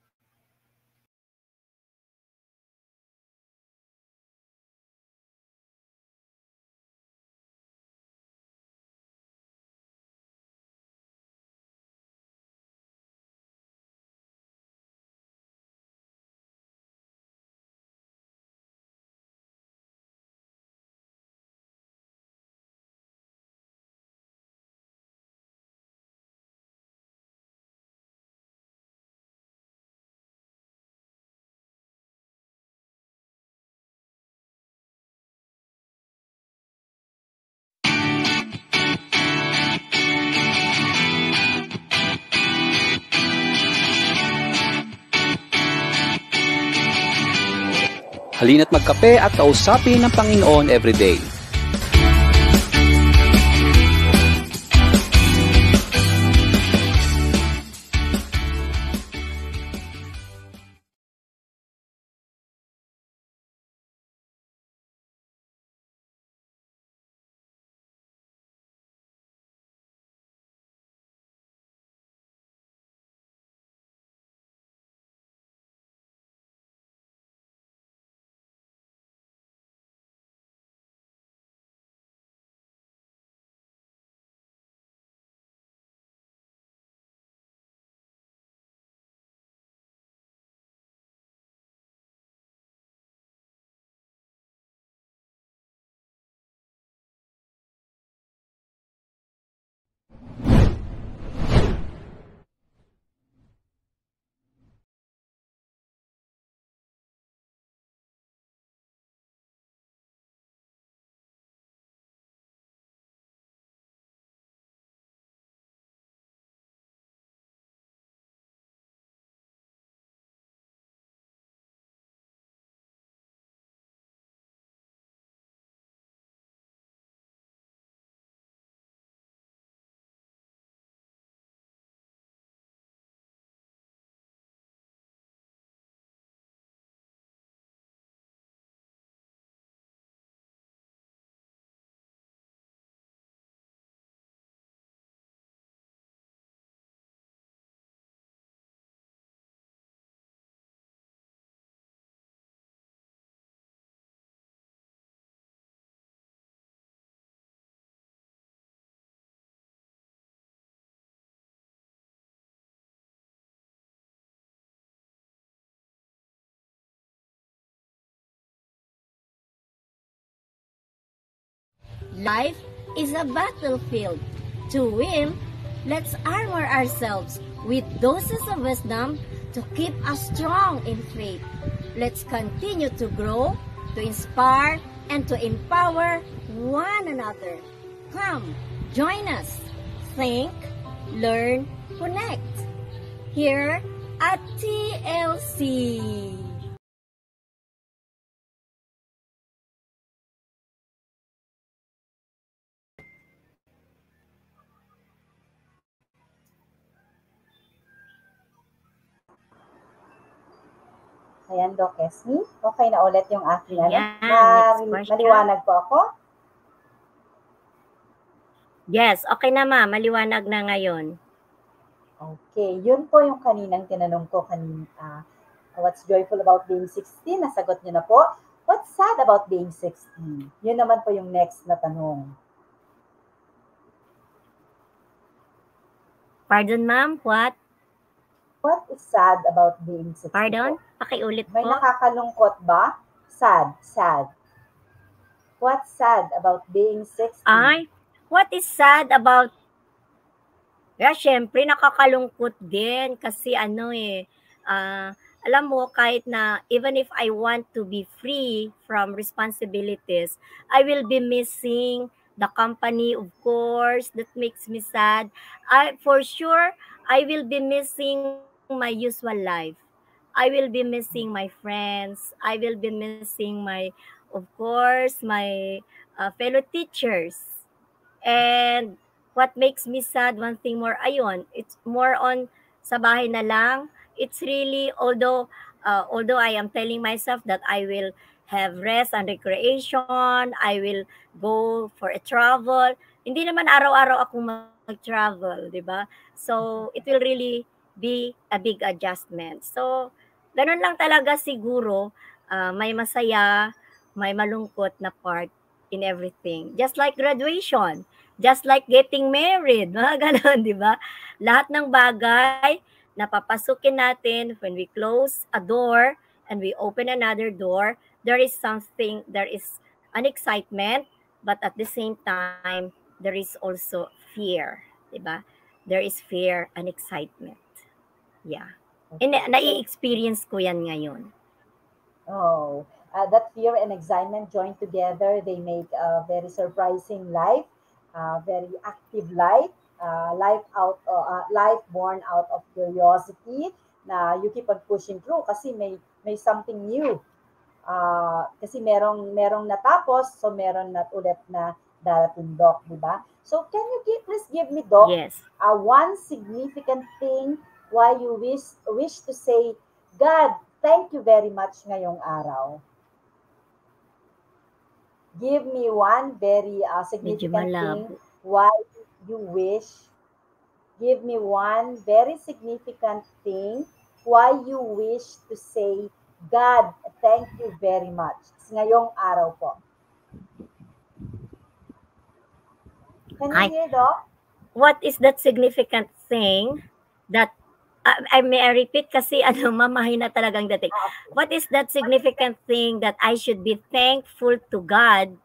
Halina't magkape at kausapin ng Panginoon everyday. Life is a battlefield. To win, let's armor ourselves with doses of wisdom to keep us strong in faith. Let's continue to grow, to inspire, and to empower one another. Come, join us. Think, learn, connect. Here at T L C. Ayan, Doc Esme. Okay na ulit yung aking ano. Ayan, next Mari- question. maliwanag po ako. Yes, okay na ma. Maliwanag na ngayon. Okay, yun po yung kaninang tinanong ko kanina. Uh, what's joyful about being sixteen? Nasagot niyo na po. What's sad about being sixteen? Yun naman po yung next na tanong. Pardon ma'am, what? What is sad about being sixteen? Pardon? Po? Pakiulit May po. nakakalungkot ba? Sad, sad. What's sad about being sixteen? Ay, what is sad about... Yeah, syempre nakakalungkot din kasi ano eh, ah, alam mo kahit na even if I want to be free from responsibilities, I will be missing the company, of course, that makes me sad. I for sure I will be missing my usual life. I will be missing my friends. I will be missing my, of course, my uh, fellow teachers. And what makes me sad, one thing more, ayun, it's more on sa bahay na lang. It's really, although, uh, although I am telling myself that I will have rest and recreation, I will go for a travel. Hindi naman araw-araw akong mag-travel, di ba? So, it will really be a big adjustment. So, ganun lang talaga siguro, uh, may masaya, may malungkot na part in everything. Just like graduation, just like getting married, mga ganon, di ba? Lahat ng bagay na papasukin natin when we close a door and we open another door, there is something, there is an excitement, but at the same time, there is also fear, di ba? There is fear and excitement. Yeah. And nai-experience ko yan ngayon. Oh, uh, that fear and excitement joined together, they make a very surprising life, uh, very active life, uh, life out, uh, life born out of curiosity na you keep on pushing through kasi may may something new. Uh, kasi merong merong natapos, so meron na ulit na darating, Doc, di ba? So can you give, please give me, Doc, Yes. uh, one significant thing why you wish wish to say, God, thank you very much ngayong araw. Give me one very uh, Medyo significant thing malabo. why you wish. Give me one very significant thing why you wish to say, God, thank you very much. Ngayong araw po. Can you Ay, hear, Doc? what is that significant thing that uh, I may I repeat kasi ano mamahay na talagang dating. Ah, okay. What is that significant thing that I should be thankful to God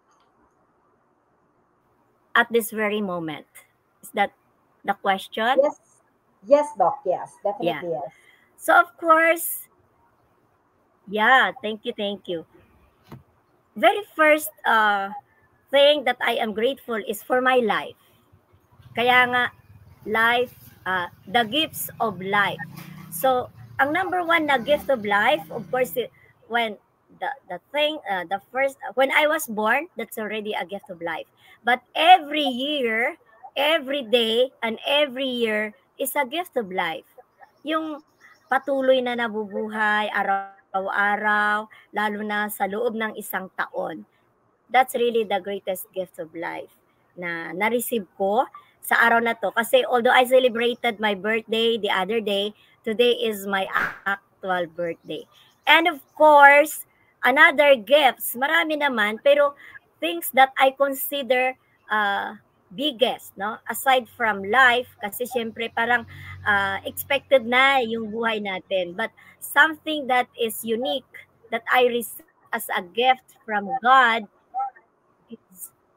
at this very moment? Is that the question? Yes. Yes, Doc. Yes, Yeah. definitely yes. So of course, yeah, thank you, thank you. Very first uh, thing that I am grateful is for my life. Kaya nga, life, uh, the gifts of life. So, ang number one na gift of life, of course, it- when the the thing, uh, the first, when I was born, that's already a gift of life. But every year, every day, and every year is a gift of life. Yung patuloy na nabubuhay araw-araw, lalo na sa loob ng isang taon. That's really the greatest gift of life na na-receive ko sa araw na to. Kasi although I celebrated my birthday the other day, today is my actual birthday. And of course, another gifts, marami naman, pero things that I consider uh, biggest, no? Aside from life, kasi syempre parang uh, expected na yung buhay natin. But something that is unique that I receive as a gift from God is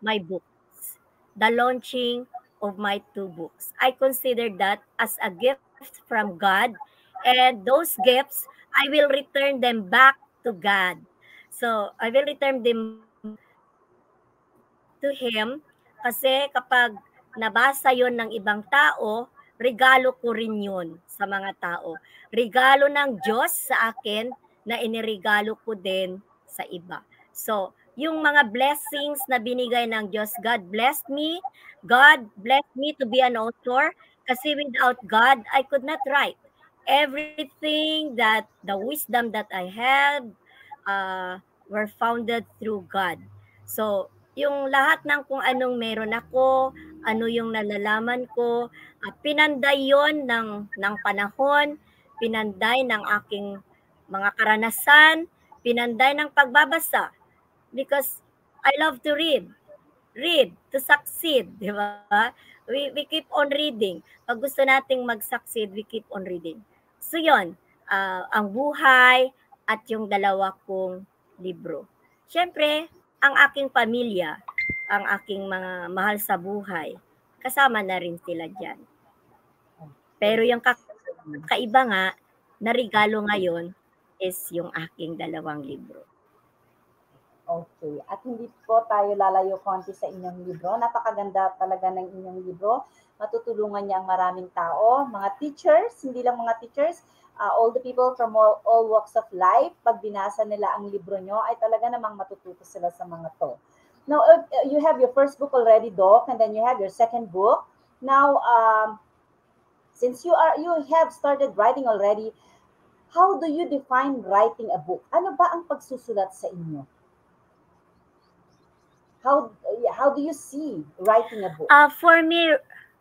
my books, the launching of my two books. I consider that as a gift from God, and those gifts, I will return them back to God. So, I will return them back to Him kasi kapag nabasa yon ng ibang tao, regalo ko rin yun sa mga tao. Regalo ng Diyos sa akin na iniregalo ko din sa iba. So, yung mga blessings na binigay ng Diyos, God blessed me. God blessed me to be an author kasi without God, I could not write. Everything that, the wisdom that I had, uh, were founded through God. So, yung lahat ng kung anong meron ako, ano yung nalalaman ko, uh, pinanday yon ng, ng panahon, pinanday ng aking mga karanasan, pinanday ng pagbabasa. Because I love to read. Read to succeed, di ba? We, we keep on reading. Pag gusto nating mag-succeed, we keep on reading. So yon, uh, ang buhay at yung dalawa kong libro. Siyempre, ang aking pamilya, ang aking mga mahal sa buhay, kasama na rin sila dyan. Pero yung kakaiba nga, na regalo ngayon, is yung aking dalawang libro. Okay. At hindi po tayo lalayo konti sa inyong libro. Napakaganda talaga ng inyong libro. Matutulungan niya ang maraming tao, mga teachers, hindi lang mga teachers, uh, all the people from all, all walks of life. Pag binasa nila ang libro nyo, ay talaga namang matututo sila sa mga to. Now, uh, you have your first book already, Doc, and then you have your second book. Now, um, since you are you have started writing already, how do you define writing a book? Ano ba ang pagsusulat sa inyo? How how do you see writing a book? Uh, for me,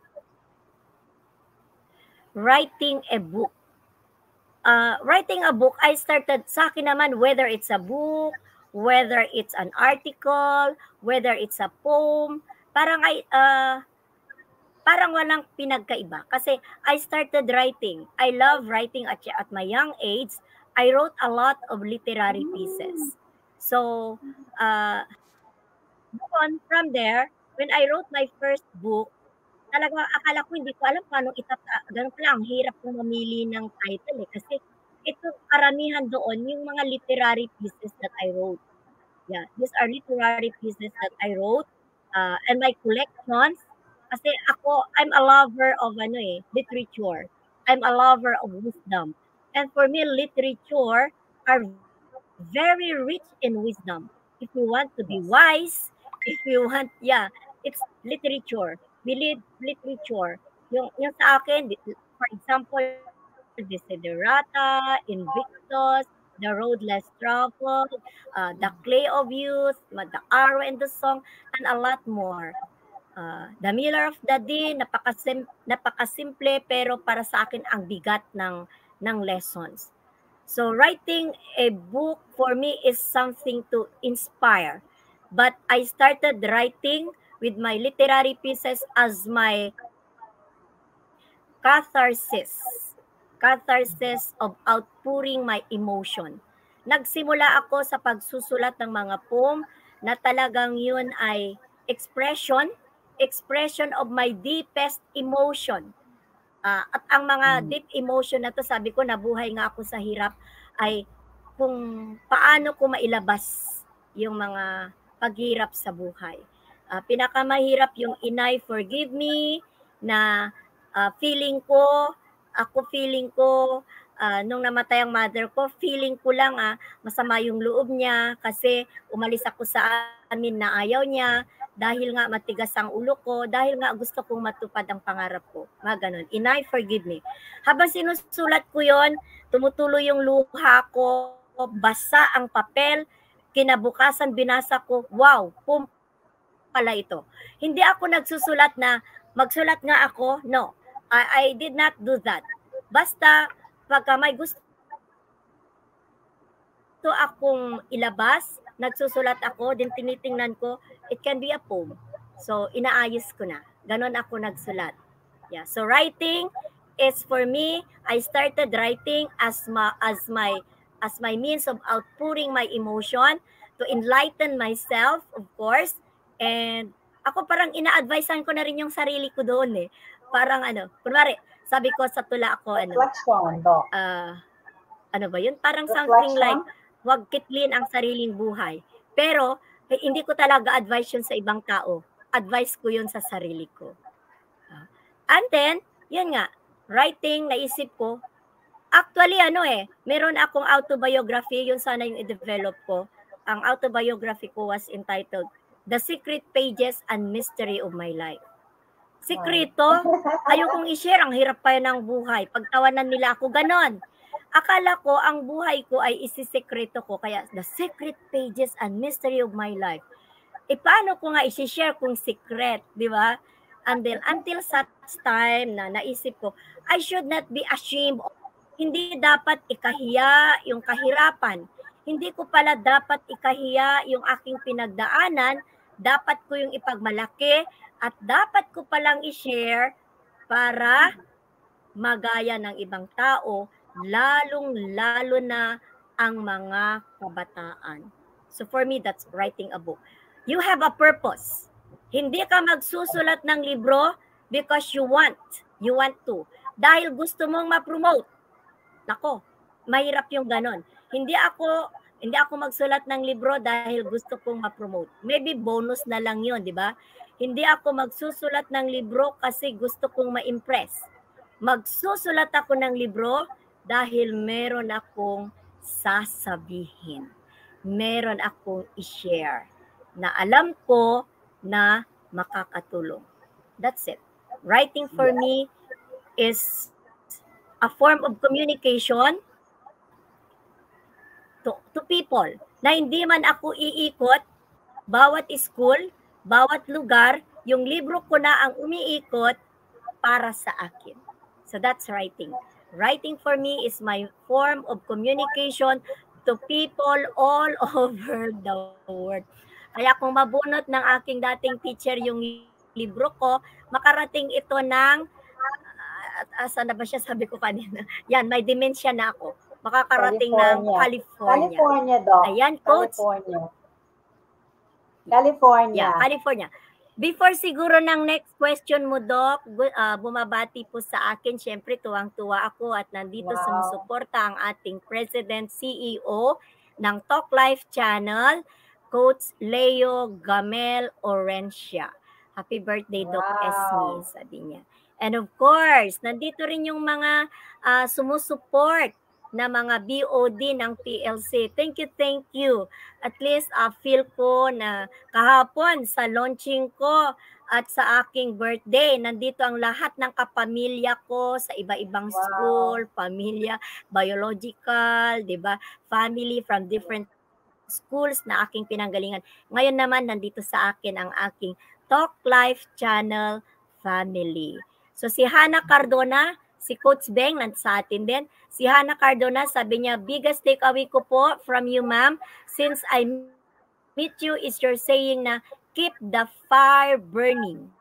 writing a book. Uh, writing a book, I started sa akin naman, whether it's a book, whether it's an article, whether it's a poem, parang I, uh, parang walang pinagkaiba. Kasi I started writing. I love writing at, at my young age. I wrote a lot of literary pieces. So, uh, on from there, when I wrote my first book, talaga akala ko hindi ko alam paano itata ganun pala ang hirap kong mamili ng title eh, kasi ito karamihan doon yung mga literary pieces that I wrote. Yeah, these are literary pieces that I wrote, uh, and my collections, kasi ako, I'm a lover of ano eh, literature. I'm a lover of wisdom. And for me, literature are very rich in wisdom. If you want to be wise, if you want, yeah, it's literature. We read literature. Yung, yung sa akin, for example, Desiderata, Invictus, The Road Less Traveled, uh, The Clay of Youth, The Arrow and the Song, and a lot more. Uh, the Miller of the Day, napakasim, napakasimple pero para sa akin ang bigat ng, ng lessons. So writing a book for me is something to inspire. But I started writing with my literary pieces as my catharsis. Catharsis of outpouring my emotion. Nagsimula ako sa pagsusulat ng mga poem na talagang yun ay expression, expression of my deepest emotion. Uh, at ang mga deep emotion na to, sabi ko, nabuhay nga ako sa hirap, ay kung paano ko mailabas yung mga paghirap sa buhay. Uh, pinakamahirap yung Inay Forgive Me, na uh, feeling ko, ako feeling ko, uh, nung namatay ang mother ko, feeling ko lang ah, masama yung loob niya kasi umalis ako sa amin na ayaw niya, dahil nga matigas ang ulo ko, dahil nga gusto kong matupad ang pangarap ko. Mga ganun. Inay, forgive me. Habang sinusulat ko yon, tumutuloy yung luha ko, basa ang papel, kinabukasan binasa ko, wow, pum pala ito. Hindi ako nagsusulat na magsulat nga ako, no. I, I did not do that. Basta, pagka may gusto akong ilabas, nagsusulat ako, din tinitingnan ko, it can be a poem. So, inaayos ko na. Ganon ako nagsulat. Yeah. So, writing is for me, I started writing as my, as my, as my means of outpouring my emotion, to enlighten myself, of course, And ako parang ina-advisean ko na rin yung sarili ko doon eh. Parang ano, kunwari, sabi ko sa tula ako, ano, Reflection, Doc. ah, ano ba yun? Parang something like, Reflection? wag kitlin ang sariling buhay. Pero, eh, hindi ko talaga advice yun sa ibang tao. Advice ko yun sa sarili ko. Ah, And then, yun nga, writing, naisip ko, actually, ano eh, meron akong autobiography, yun sana yung i-develop ko. Ang autobiography ko was entitled, The Secret Pages and Mystery of My Life. Sikreto, ayokong i-share, ang hirap pa ng buhay. Pagtawanan nila ako, ganon. Akala ko, ang buhay ko ay isisekreto ko, kaya The Secret Pages and Mystery of My Life. E paano ko nga i-share kung secret, di ba? And then, until such time na naisip ko, I should not be ashamed of, hindi dapat ikahiya yung kahirapan. Hindi ko pala dapat ikahiya yung aking pinagdaanan, dapat ko yung ipagmalaki, at dapat ko palang i-share para magaya ng ibang tao, lalong-lalo na ang mga kabataan. So for me, that's writing a book. You have a purpose. Hindi ka magsusulat ng libro because you want. You want to. Dahil gusto mong ma-promote. Nako, mahirap yung ganon. Hindi ako hindi ako magsulat ng libro dahil gusto kong ma-promote. Maybe bonus na lang yun, di ba? Hindi ako magsusulat ng libro kasi gusto kong ma-impress. Magsusulat ako ng libro dahil meron akong sasabihin. Meron akong i-share na alam ko na makakatulong. That's it. Writing for me is a form of communication to, to people na hindi man ako iikot bawat school, bawat lugar, yung libro ko na ang umiikot para sa akin. So that's writing. Writing for me is my form of communication to people all over the world. Kaya kung mabunot ng aking dating teacher yung libro ko, makarating ito ng, uh, saan na ba siya sabi ko kanina? Yan, may dementia na ako. Makakarating ng California. California, Doc. Ayan, coach. California. California. Yeah, California. Before siguro ng next question mo, Doc, uh, bumabati po sa akin. Siyempre, tuwang-tuwa ako at nandito Wow. sumusuporta ang ating President C E O ng Talk Life Channel, Coach Leo Gamel Orencia. Happy birthday, Doc Wow. Esme, sabi niya. And of course, nandito rin yung mga uh, sumusuport na mga B O D ng P L C. Thank you, thank you. At least uh, feel ko na kahapon sa launching ko at sa aking birthday, nandito ang lahat ng kapamilya ko sa iba-ibang Wow. school, pamilya, biological, 'di ba? Family from different schools na aking pinanggalingan. Ngayon naman nandito sa akin ang aking Talk Life Channel family. So si Hannah Cardona, si Coach Beng nandito sa atin din. Si Hannah Cardona, sabi niya, biggest takeaway ko po from you, ma'am, since I meet you is your saying na keep the fire burning.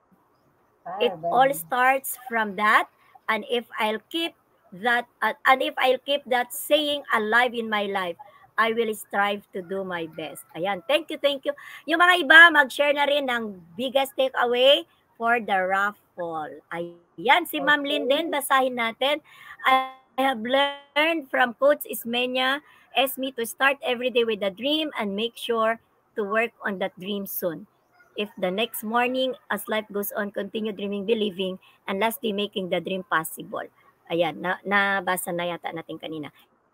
Fire It burning. all starts from that, and if I'll keep that, uh, and if I'll keep that saying alive in my life, I will strive to do my best. Ayan, thank you, thank you. Yung mga iba, mag-share na rin ng biggest takeaway for the raffle. Ayan, si Ma'am Lynn din, basahin natin. I have learned from Coach Ismenia Esme to start every day with a dream and make sure to work on that dream soon. If the next morning, as life goes on, continue dreaming, believing, and lastly, making the dream possible. Ayan, na nabasa na yata natin kanina.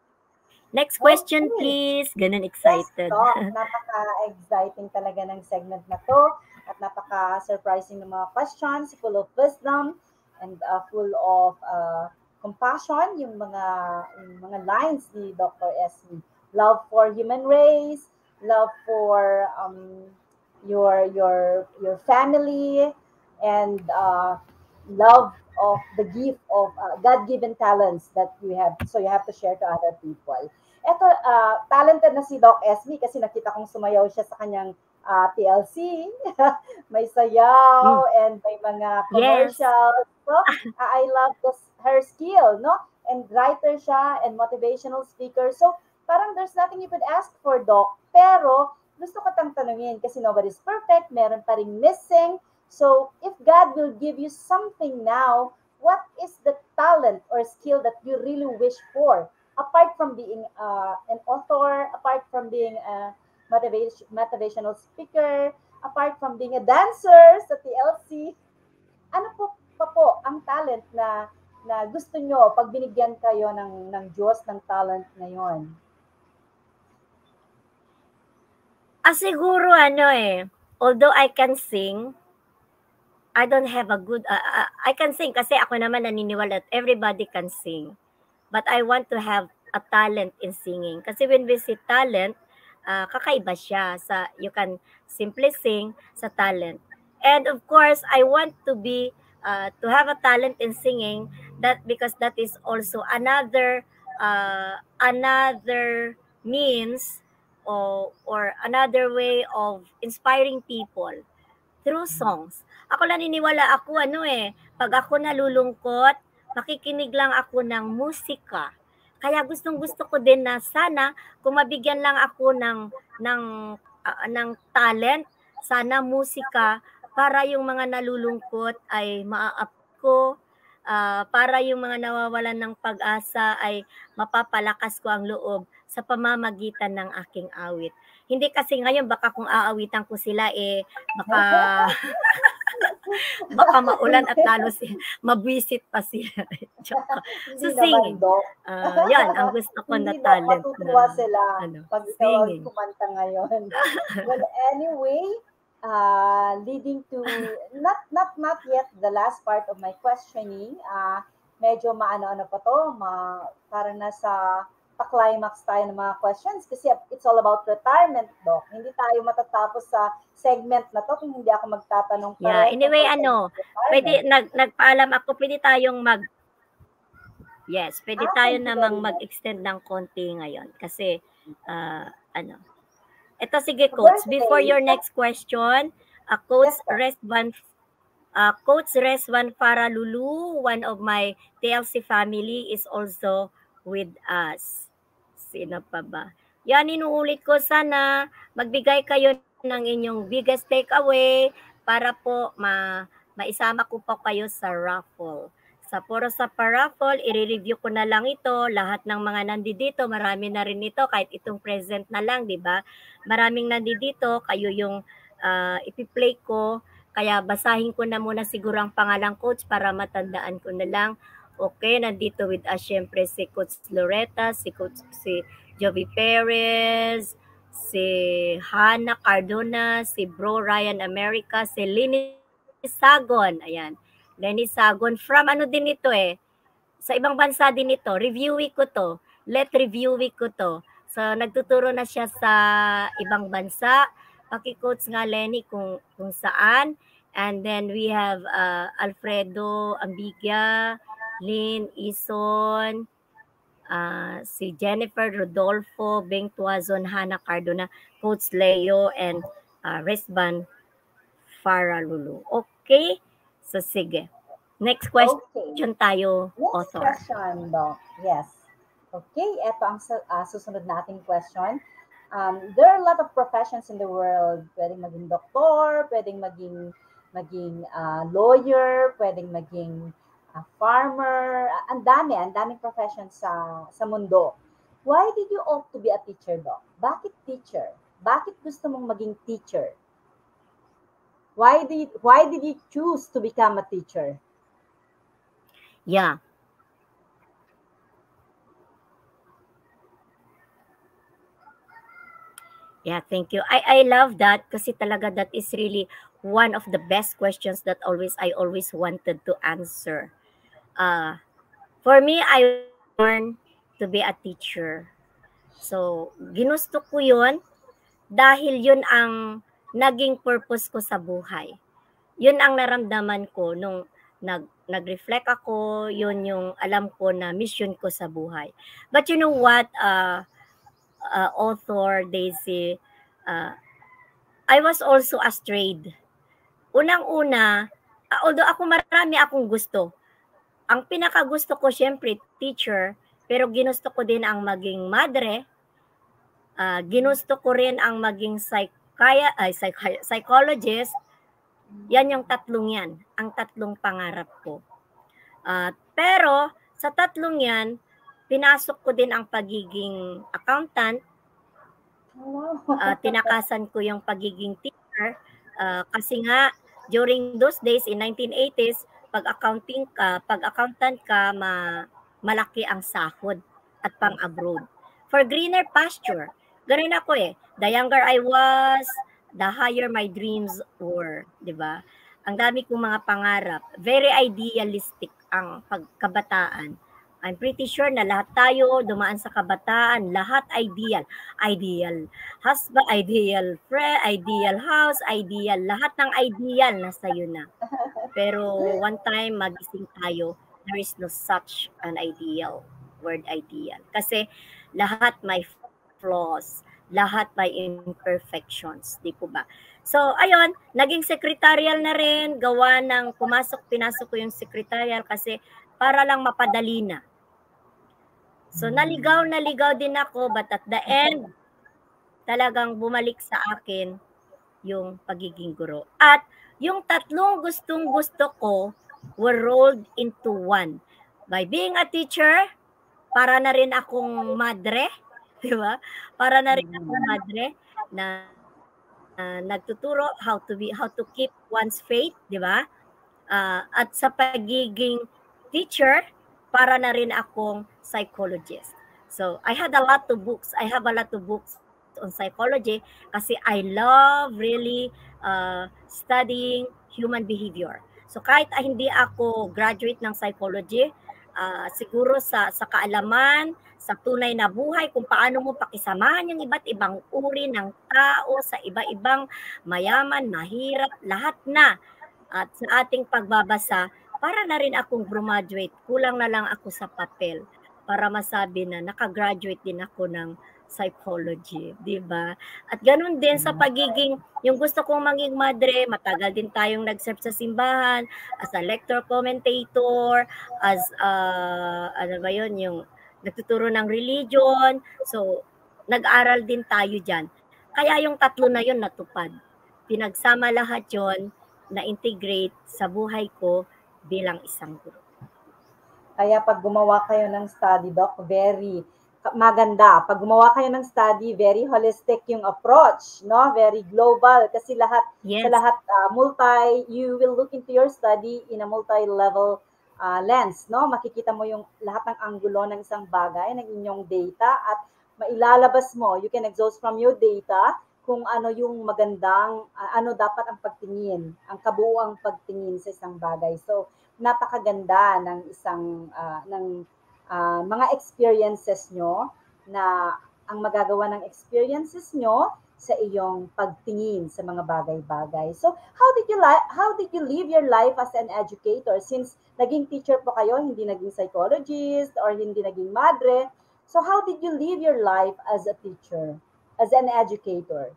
Next question, Okay. please. Ganun Yes, excited. Doc. Napaka-exciting talaga ng segment na to at napaka-surprising ng mga questions, full of wisdom and uh, full of uh, compassion, yung mga yung mga lines ni Doctor Esme. Love for human race, love for um, your your your family, and uh, love of the gift of uh, God-given talents that you have. So you have to share to other people. Ito, uh, talented na si Doc Esme kasi nakita kong sumayaw siya sa kanyang uh, T L C. May sayaw Mm. and may mga Yes. commercials. So, uh, I love this, her skill, no? And writer siya and motivational speaker. So, parang there's nothing you could ask for, Doc. Pero, gusto ko tang tanungin kasi nobody's perfect, meron pa ring missing. So, if God will give you something now, what is the talent or skill that you really wish for? Apart from being uh, an author, apart from being a motivation, motivational speaker, apart from being a dancer sa T L C, ano po pa po ang talent na na gusto nyo pag binigyan kayo ng, ng Diyos ng talent ngayon? Ah, siguro ano eh, although I can sing, I don't have a good, uh, uh, I can sing kasi ako naman naniniwala that everybody can sing. But I want to have a talent in singing. Kasi when we say talent, uh, kakaiba siya. Sa, you can simply sing sa talent. And of course, I want to be, uh, to have a talent in singing, that because that is also another, uh, another means or, or another way of inspiring people through songs. Ako naniniwala ako ano eh, pag ako nalulungkot, makikinig lang ako ng musika. Kaya gustong-gusto ko din na sana kung mabigyan lang ako ng ng uh, ng talent, sana musika para yung mga nalulungkot ay maa-up ko, uh, para yung mga nawawalan ng pag-asa ay mapapalakas ko ang loob sa pamamagitan ng aking awit. Hindi kasi ngayon baka kung aawitan ko sila eh baka baka maulan at lalo si mabwisit pa sila. So singing. Uh, yan ang gusto ko na talent. Hindi matutuwa na, sila ano, pag ikaw singing. kumanta ngayon. Well, anyway, uh, leading to not not not yet the last part of my questioning. Uh, medyo maano-ano pa to, ma, parang nasa pa-climax tayo ng mga questions kasi it's all about retirement, Doc. Hindi tayo matatapos sa segment na to kung hindi ako magtatanong pa Yeah, rin anyway, tungkol sa ano, retirement. pwede, nag, nagpaalam ako, pwede tayong mag, yes, pwede Ah, tayo thank you namang very much. mag-extend ng konti ngayon kasi, uh, ano, ito sige, Coach, before your next question, uh, Coach Yes, sir. Resvan, uh, Coach Resvan Faralulu, one of my T L C family, is also with us. Sino pa ba? Yan, inuulit ko, sana magbigay kayo ng inyong biggest takeaway para po ma maisama ko po kayo sa raffle. Sa Puro sa Paraffle, i-review ko na lang ito. Lahat ng mga nandito, marami na rin ito, kahit itong present na lang, di ba? Maraming nandito, kayo yung uh, ipi-play ko. Kaya basahin ko na muna siguro ang pangalang coach para matandaan ko na lang. Okay, nandito with us syempre si Coach Loretta, si Coach si Jovi Perez, si Hannah Cardona, si Bro Ryan America, si Lenny Sagon. Ayan. Lenny Sagon from ano din ito eh. Sa ibang bansa din ito. Review week ko to. Let review week ko to. So nagtuturo na siya sa ibang bansa. Paki-coach nga Lenny kung kung saan. And then we have uh, Alfredo Ambigia, Lynn Ison, uh, si Jennifer Rodolfo, Beng Tuazon, Hannah Cardona, Coach Leo, and uh, Resban Faralulu. Okay? So sige. Next question Okay. tayo, Next author. question, Doc. Yes. Okay, ito ang uh, susunod nating question. Um, there are a lot of professions in the world. Pwedeng maging doktor, pwedeng maging maging uh, lawyer, pwedeng maging uh, farmer. Uh, ang dami, ang daming professions sa sa mundo. Why did you opt to be a teacher, Doc? Bakit teacher? Bakit gusto mong maging teacher? Why did why did you choose to become a teacher? Yeah. Yeah, thank you. I I love that kasi talaga that is really one of the best questions that always I always wanted to answer. Uh, for me, I learned to be a teacher. So, ginusto ko yun dahil yun ang naging purpose ko sa buhay. Yun ang naramdaman ko nung nag, nag-reflect ako, yun yung alam ko na mission ko sa buhay. But you know what, uh, uh, author Daisy, uh, I was also astrayed. Unang-una, uh, although ako marami akong gusto, ang pinakagusto ko syempre teacher, pero ginusto ko din ang maging madre, Uh, ginusto ko rin ang maging psychia, ay, psych- psychologist. Yan yung tatlong yan, ang tatlong pangarap ko. Uh, pero sa tatlong yan, pinasok ko din ang pagiging accountant. Uh, tinakasan ko yung pagiging teacher uh, kasi nga during those days in nineteen eighties, pag accounting ka, pag accountant ka, ma, malaki ang sahod at pang-abroad. For greener pasture. Ganun ako eh. The younger I was, the higher my dreams were, 'di ba? Ang dami kong mga pangarap. Very idealistic ang pagkabataan. I'm pretty sure na lahat tayo dumaan sa kabataan, lahat ideal. Ideal husband, ideal friend, ideal house, ideal. Lahat ng ideal nasa iyo na. Pero one time magising tayo, there is no such an ideal, word ideal. Kasi lahat may flaws, lahat may imperfections, di po ba? So, ayun, naging secretarial na rin, gawa ng pumasok, pinasok ko yung secretarial kasi para lang mapadali na. So, naligaw, naligaw din ako, but at the end, talagang bumalik sa akin yung pagiging guro. At yung tatlong gustong gusto ko were rolled into one. By being a teacher, para na rin akong madre, di ba? Para na rin akong madre na uh, nagtuturo how to be how to keep one's faith, di ba? Uh, at sa pagiging teacher, para na rin akong psychologist. So, I had a lot of books. I have a lot of books on psychology kasi I love really uh, studying human behavior. So, kahit ah, hindi ako graduate ng psychology, uh, siguro sa, sa kaalaman, sa tunay na buhay, kung paano mo pakisamahan yung iba't ibang uri ng tao sa iba-ibang mayaman, mahirap, lahat na. At sa ating pagbabasa, para na rin akong graduate, kulang na lang ako sa papel para masabi na nakagraduate din ako ng psychology, di ba? At ganun din sa pagiging, yung gusto kong maging madre, matagal din tayong nag-serve sa simbahan, as a lector commentator, as, uh, ano ba yun, yung nagtuturo ng religion, so, nag-aral din tayo dyan. Kaya yung tatlo na yun natupad. Pinagsama lahat yun, na-integrate sa buhay ko bilang isang guro. Kaya pag gumawa kayo ng study, Doc, very maganda. Pag gumawa kayo ng study, very holistic yung approach, no? Very global kasi lahat Yes. sa lahat uh, multi, you will look into your study in a multi-level uh, lens, no? Makikita mo yung lahat ng anggulo ng isang bagay, ng inyong data at mailalabas mo. You can exhaust from your data kung ano yung magandang, uh, ano dapat ang pagtingin, ang kabuuang pagtingin sa isang bagay. So, napakaganda ng isang, uh, ng uh, mga experiences nyo na ang magagawa ng experiences nyo sa iyong pagtingin sa mga bagay-bagay. So, how did you li- how did you live your life as an educator? Since naging teacher po kayo, hindi naging psychologist or hindi naging madre. So, how did you live your life as a teacher? As an educator?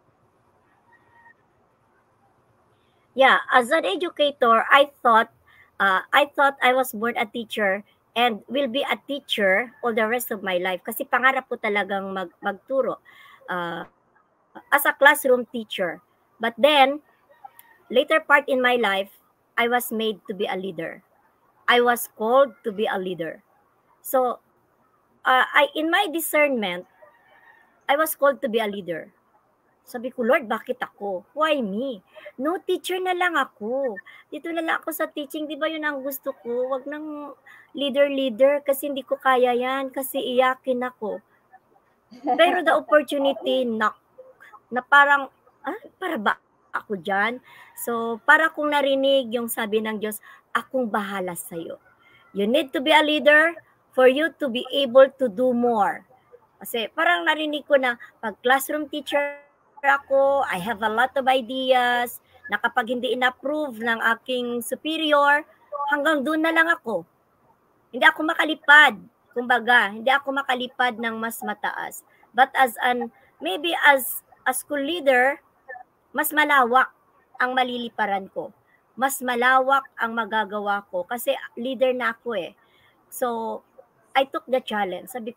Yeah, as an educator, I thought uh, I thought I was born a teacher and will be a teacher all the rest of my life kasi pangarap ko talagang mag magturo uh, as a classroom teacher. But then later part in my life, I was made to be a leader. I was called to be a leader. So, uh, I in my discernment, I was called to be a leader. Sabi ko, Lord, bakit ako? Why me? No, teacher na lang ako. Dito na lang ako sa teaching. Di ba yun ang gusto ko? Wag nang leader-leader kasi hindi ko kaya yan. Kasi iyakin ako. Pero the opportunity knock na parang, ah, para ba ako dyan? So, para kong narinig yung sabi ng Diyos, akong bahala sa'yo. You need to be a leader for you to be able to do more. Kasi parang narinig ko na pag classroom teacher ako, I have a lot of ideas, na kapag hindi in-approve ng aking superior, hanggang doon na lang ako. Hindi ako makalipad, kumbaga, hindi ako makalipad ng mas mataas. But as an, maybe as a school leader, mas malawak ang maliliparan ko. Mas malawak ang magagawa ko kasi leader na ako eh. So, I took the challenge. Sabi ko,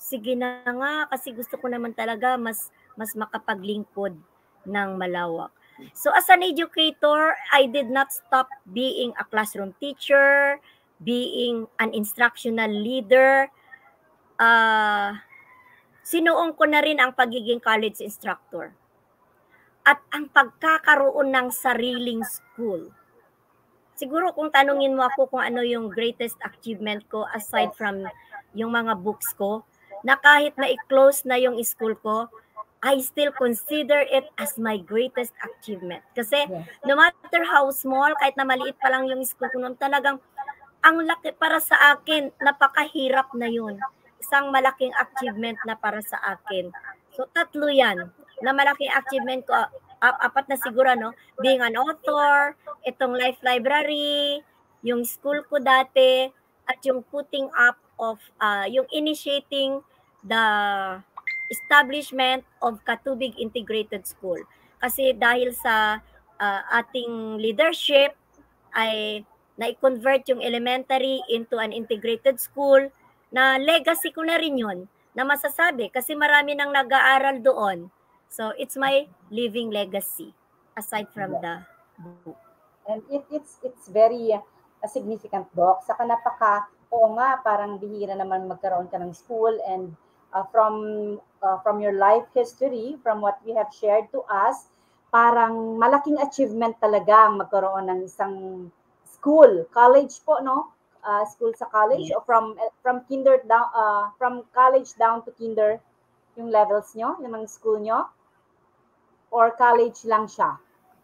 sige na nga kasi gusto ko naman talaga mas mas makapaglingkod ng malawak. So as an educator, I did not stop being a classroom teacher, being an instructional leader. Uh, sinuong ko na rin ang pagiging college instructor. At ang pagkakaroon ng sariling school. Siguro kung tanungin mo ako kung ano yung greatest achievement ko aside from yung mga books ko, na kahit na i-close na yung school ko, I still consider it as my greatest achievement. Kasi no matter how small, kahit na maliit pa lang yung school ko noon, talagang ang laki para sa akin, napakahirap na yun. Isang malaking achievement na para sa akin. So tatlo yan, na malaking achievement ko, ap- apat na siguro, no? Being an author, itong life library, yung school ko dati, at yung putting up of, uh, yung initiating the establishment of Katubig Integrated School. Kasi dahil sa uh, ating leadership, ay na-convert yung elementary into an integrated school, na legacy ko na rin yun, na masasabi, kasi marami nang nag-aaral doon. So, it's my living legacy, aside from the book. And it, it's it's very uh, significant, Doc. Saka napaka, oo nga, parang bihira naman magkaroon ka ng school, and uh, from uh, from your life history, from what you have shared to us, parang malaking achievement talaga ang magkaroon ng isang school, college po, no? Uh, school sa college, Yes. o from uh, from kinder down, uh, from college down to kinder, yung levels nyo, yung mga school nyo? Or college lang siya?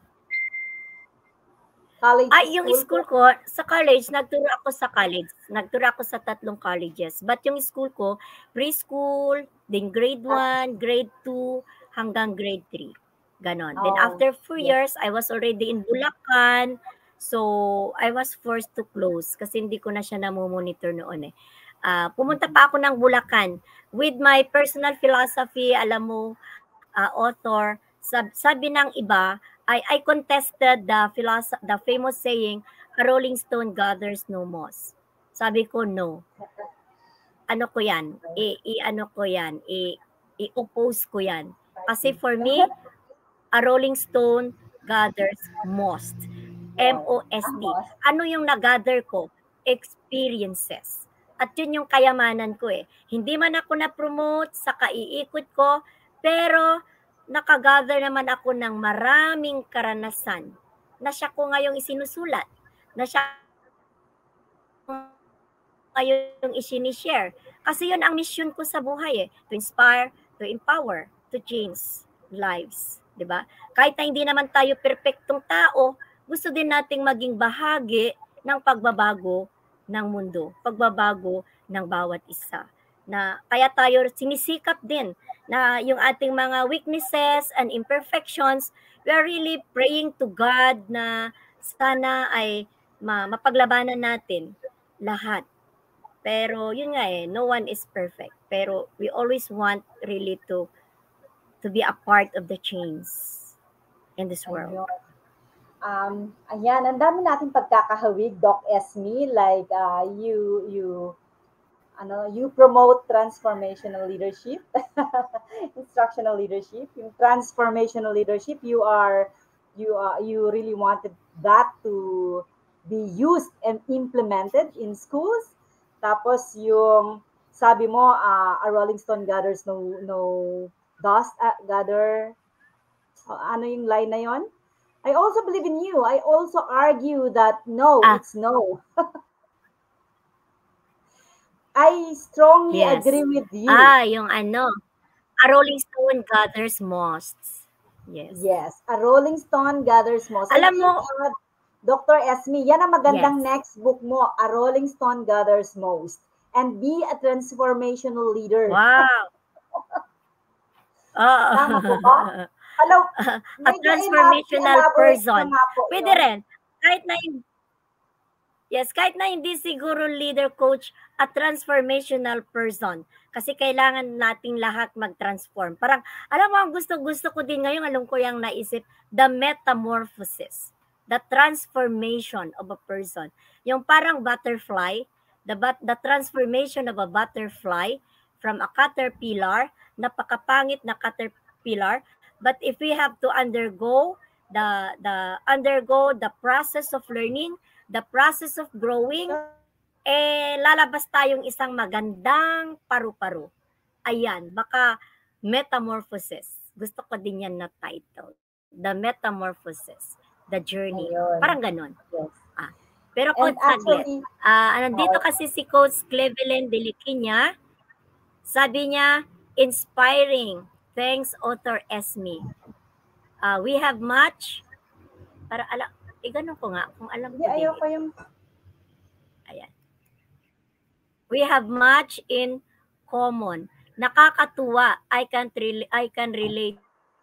College Ay, yung school school ko, sa college, nagturo ako sa college. Nagturo ako sa tatlong colleges. But yung school ko, preschool, then grade one, grade two, hanggang grade three. Ganon. Then Oh, after four yes. years, I was already in Bulacan. So, I was forced to close kasi hindi ko na siya namomonitor noon eh. Ah, pumunta pa ako ng Bulacan with my personal philosophy, alam mo, ah, author, sab- sabi ng iba, I, I contested the philosoph- the famous saying, a rolling stone gathers no moss. Sabi ko, no. Ano ko yan? I, i ano ko yan? I, i-oppose ko yan. Kasi for me, a rolling stone gathers moss. M O S T. Moss. Ano yung nagather ko? Experiences. At yun yung kayamanan ko eh. Hindi man ako na-promote sa kaiikot ko, pero nakagather naman ako ng maraming karanasan na siya ko ngayong isinusulat, na siya ngayong isinishare. Kasi yun ang mission ko sa buhay eh, to inspire, to empower, to change lives. 'Di ba? Kahit na hindi naman tayo perpektong tao, gusto din nating maging bahagi ng pagbabago ng mundo, pagbabago ng bawat isa. Na kaya tayo sinisikap din na yung ating mga weaknesses and imperfections, we are really praying to God na sana ay ma- mapaglabanan natin lahat. Pero yun nga eh, no one is perfect. Pero we always want really to to be a part of the change in this world. Ayun. Um, ayan, ang dami natin pagkakahawig, Doc Esme, like uh, you, you, ano, you promote transformational leadership, instructional leadership, yung transformational leadership, you are, you are, you really wanted that to be used and implemented in schools. Tapos yung sabi mo, uh, a rolling stone gathers no, no dust, uh, gather, uh, ano yung line na yon? I also believe in you. I also argue that no, Ah. it's no. I strongly Yes. agree with you. Ah, yung ano, a rolling stone gathers moss. Yes. Yes, a rolling stone gathers moss. Alam I mo- think, uh, Doctor Esme, yan ang magandang Yes. next book mo, A Rolling Stone Gathers Most. And be a transformational leader. Wow. Oh. Tama po ba? Hello, a medyo transformational elaborate person. ka nga po, Pwede no? rin. Kahit na hindi, yes, kahit na hindi siguro leader coach, a transformational person. Kasi kailangan nating lahat mag-transform. Parang, alam mo, ang gusto-gusto ko din ngayon, alam ko yung naisip, the metamorphosis, the transformation of a person. Yung parang butterfly, the, but, the transformation of a butterfly from a caterpillar, napakapangit na caterpillar, but if we have to undergo the the undergo the process of learning, the process of growing, eh lalabas tayong isang magandang paru-paro. Ayan, baka metamorphosis. Gusto ko din yan na title. The Metamorphosis, The Journey. Ayun. Parang ganun. Yes. Ah. Pero And Coach, saglit. actually, Ah, nandito oo. kasi si Coach Cleveland Deliquinia. Sabi niya, inspiring. Thanks, author Esme. Ah, we have much. Para alam, eh ganun ko nga, kung alam Hindi, ko din. ayoko eh. yung, Ayan. We have much in common. Nakakatuwa. I can rel- I can relate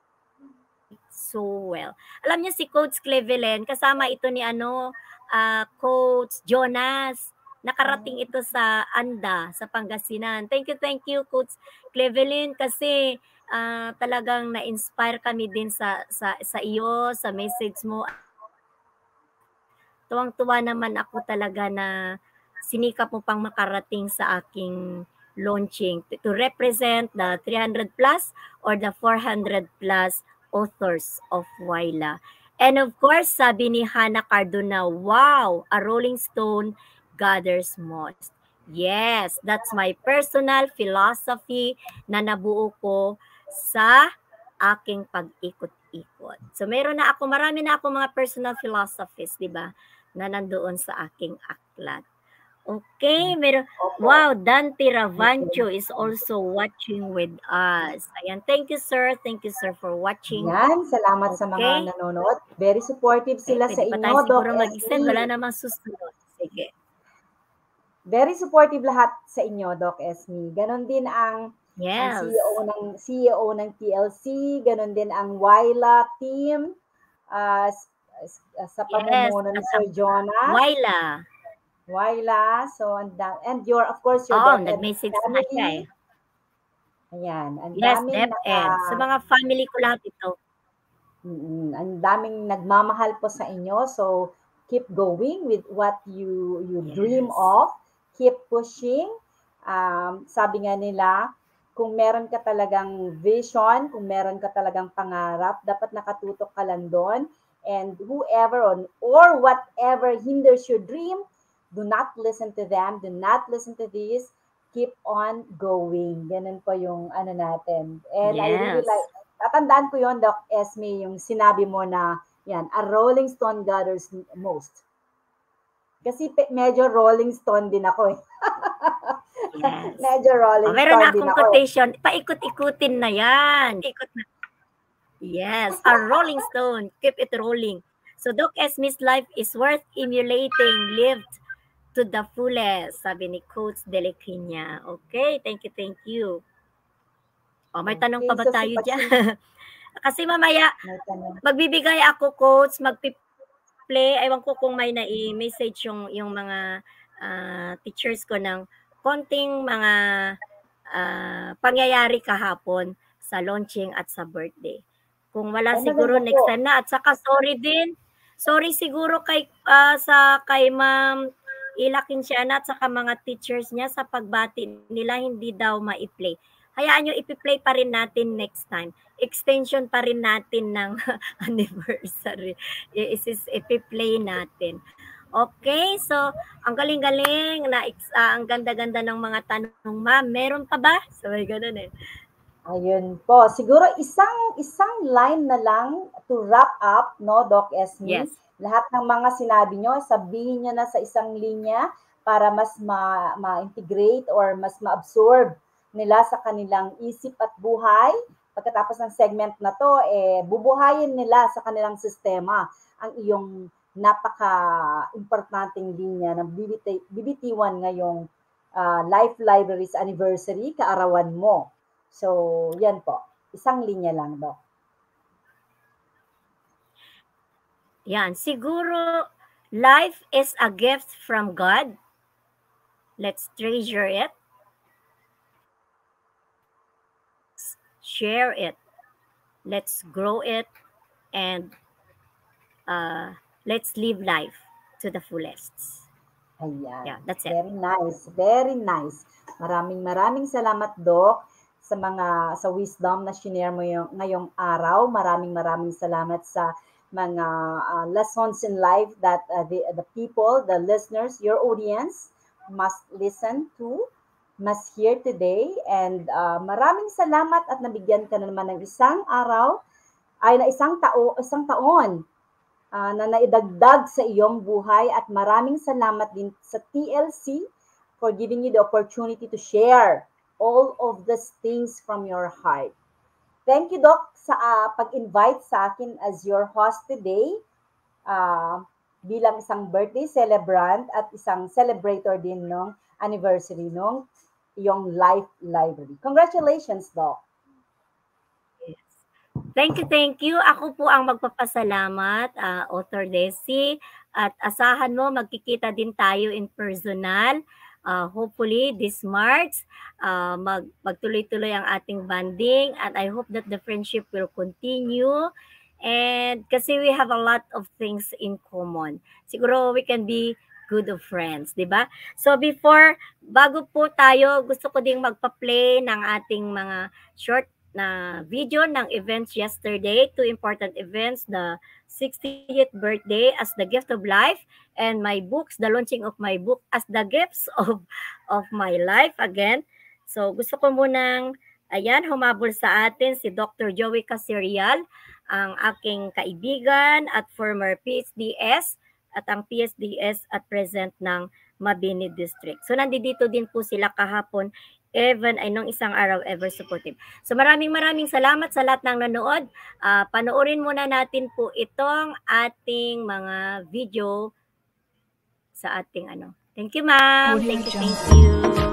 so well. Alam niyo si Coach Cleveland, kasama ito ni ano, ah, Coach Jonas. Nakarating ito sa Anda, sa Pangasinan. Thank you, thank you, Coach Cleveland, kasi ah, talagang na-inspire kami din sa sa sa iyo, sa message mo. Tuwang-tuwa naman ako talaga na sinikap mo pang makarating sa aking launching to, to represent the three hundred plus or the four hundred plus authors of Waila. And of course, sabi ni Hannah Cardona, wow, a Rolling Stone gathers moss. Yes, that's my personal philosophy na nabuo ko sa aking pag-ikot-ikot. So meron na ako, marami na ako mga personal philosophies, di ba, na nandoon sa aking aklat. Okay, meron. Wow, Dante Ravancho is also watching with us. Ayan, thank you sir, thank you sir for watching. yan, salamat sa Okay. mga nanonood. Very supportive sila Okay, sa pwede pa inyo, tayo Doc siguro mag-extend, wala Esme. namang susunod. Sige. Very supportive lahat sa inyo, Doc Esme. Ganon din ang ang Yes. C E O ng C E O ng T L C, ganon din ang Waila team ah, s- s- sa Yes, pamumuno ni at Sir ang Jonas. Waila. Waila, so and, da- and your of course your Oh, DepEd nag-message na siya eh. family. Ayan, ang Yes, daming naka DepEd. Sa mga family ko lahat ito. Mm, ang daming nagmamahal po sa inyo. So keep going with what you you dream Yes. of. Keep pushing. Um, sabi nga nila, kung meron ka talagang vision, kung meron ka talagang pangarap, dapat nakatutok ka lang doon. And whoever on or whatever hinders your dream, do not listen to them. Do not listen to this. Keep on going. Ganun po yung ano natin. And I really Yes. like, tatandaan ko yon Doc Esme, yung sinabi mo na, yan, a Rolling Stone gathers most. Kasi pe- medyo Rolling Stone din ako eh. Yes. medyo Rolling Oh, meron Stone na din akong ako eh. quotation. Paikot-ikutin na yan. Ikot na. Yes, a Rolling Stone. Keep it rolling. So, Doc Esme's life is worth emulating, lived to the fullest, sabi ni Coach Delequinia. Okay, thank you, thank you. Oh, may tanong Okay, pa ba so si tayo dyan? Paching, Kasi mamaya, may tanong. magbibigay ako, Coach, magpi-play. Ewan ko kung may nai-message yung, yung mga ah, teachers ko ng konting mga ah, pangyayari kahapon sa launching at sa birthday. Kung wala Ay, siguro maganda next po. time na. At saka sorry din. Sorry siguro kay ah, sa kay Ma'am Ila Kinciana at saka mga teachers niya sa pagbati nila hindi daw ma-play. Hayaan nyo, ipi-play pa rin natin next time. Extension pa rin natin ng anniversary. Isis ipi-play natin. Okay, so ang galing-galing na ah, ang ganda-ganda ng mga tanong, ma'am. Meron pa ba? So, may ganun eh. Ayun po. Siguro isang isang line na lang to wrap up, no, Doc Esme? Yes. Lahat ng mga sinabi nyo, sabihin nyo na sa isang linya para mas ma- ma-integrate or mas ma-absorb nila sa kanilang isip at buhay. Pagkatapos ng segment na to, eh, bubuhayin nila sa kanilang sistema ang iyong napaka-importanting linya na bibiti- bibitiwan ngayong ah, Life Libraries Anniversary, kaarawan mo. So, yan po. Isang linya lang, Doc. Yan, siguro life is a gift from God. Let's treasure it. Share it. Let's grow it and uh, let's live life to the fullest. Ayan. Yeah, that's it. Very nice. Very nice. Maraming maraming salamat, Doc, sa mga sa wisdom na shinare mo yung, ngayong araw. Maraming maraming salamat sa mga uh, lessons in life that uh, the, the people, the listeners, your audience must listen to, must hear today. And uh, maraming salamat at nabigyan ka na naman ng isang araw, ay na isang tao, isang taon uh, na naidagdag sa iyong buhay, at maraming salamat din sa T L C for giving you the opportunity to share all of these things from your heart. Thank you, Doc, sa uh, pag-invite sa akin as your host today, uh, bilang isang birthday celebrant at isang celebrator din ng anniversary ng iyong Life Library. Congratulations, Doc. Thank you, thank you. Ako po ang magpapasalamat, uh, Author Daisy. At asahan mo, magkikita din tayo in personal. Uh, hopefully, this March, uh, mag, magtuloy-tuloy ang ating bonding. And I hope that the friendship will continue. And kasi we have a lot of things in common. Siguro we can be good of friends, di ba? So before, bago po tayo, gusto ko ding magpa-play ng ating mga short na video ng events yesterday, two important events, the sixtieth birthday as the gift of life, and my books, the launching of my book as the gifts of of my life again. So gusto ko munang, ayan, humabol sa atin si Doctor Joey Casirial, ang aking kaibigan at former P H D S at ang P H D S at present ng Mabini District. So nandito din po sila kahapon, even ay nung isang araw ever supportive. So maraming maraming salamat sa lahat ng nanood. Uh, panoorin muna natin po itong ating mga video sa ating ano. Thank you, ma'am. Thank you, thank you.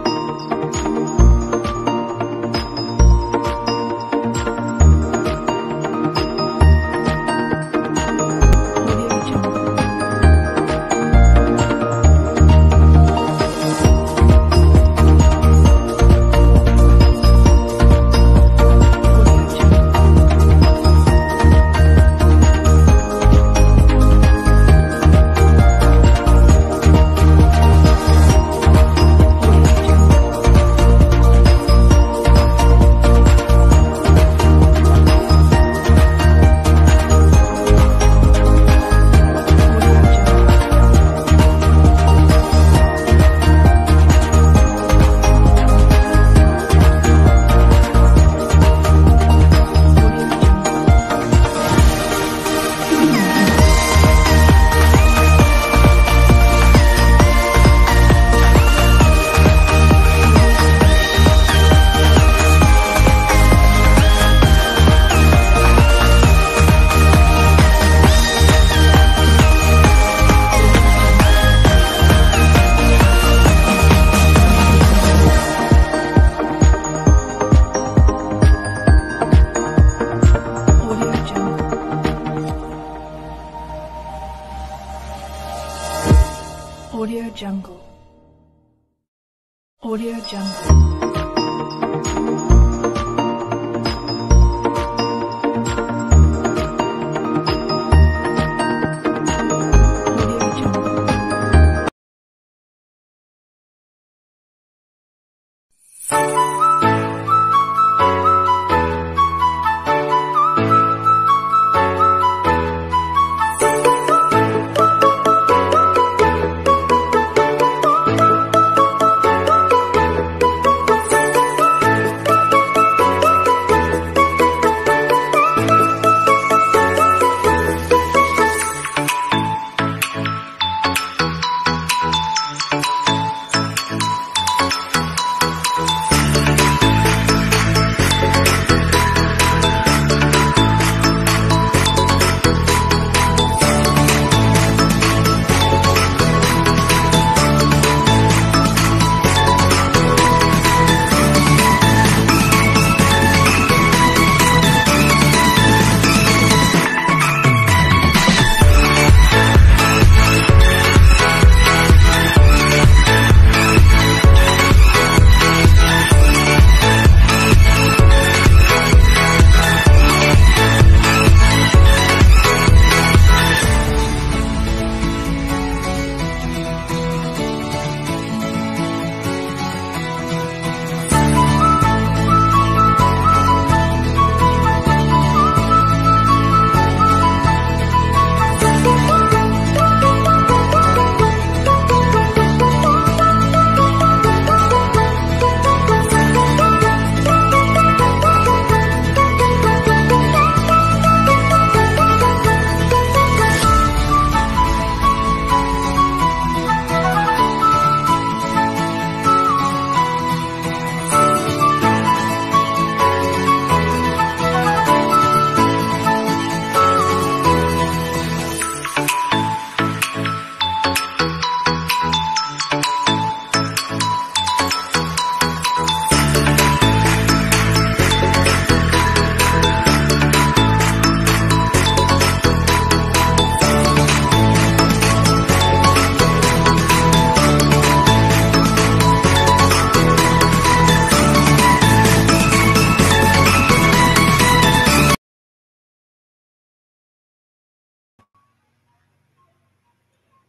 Audio Jungle. Audio Jungle.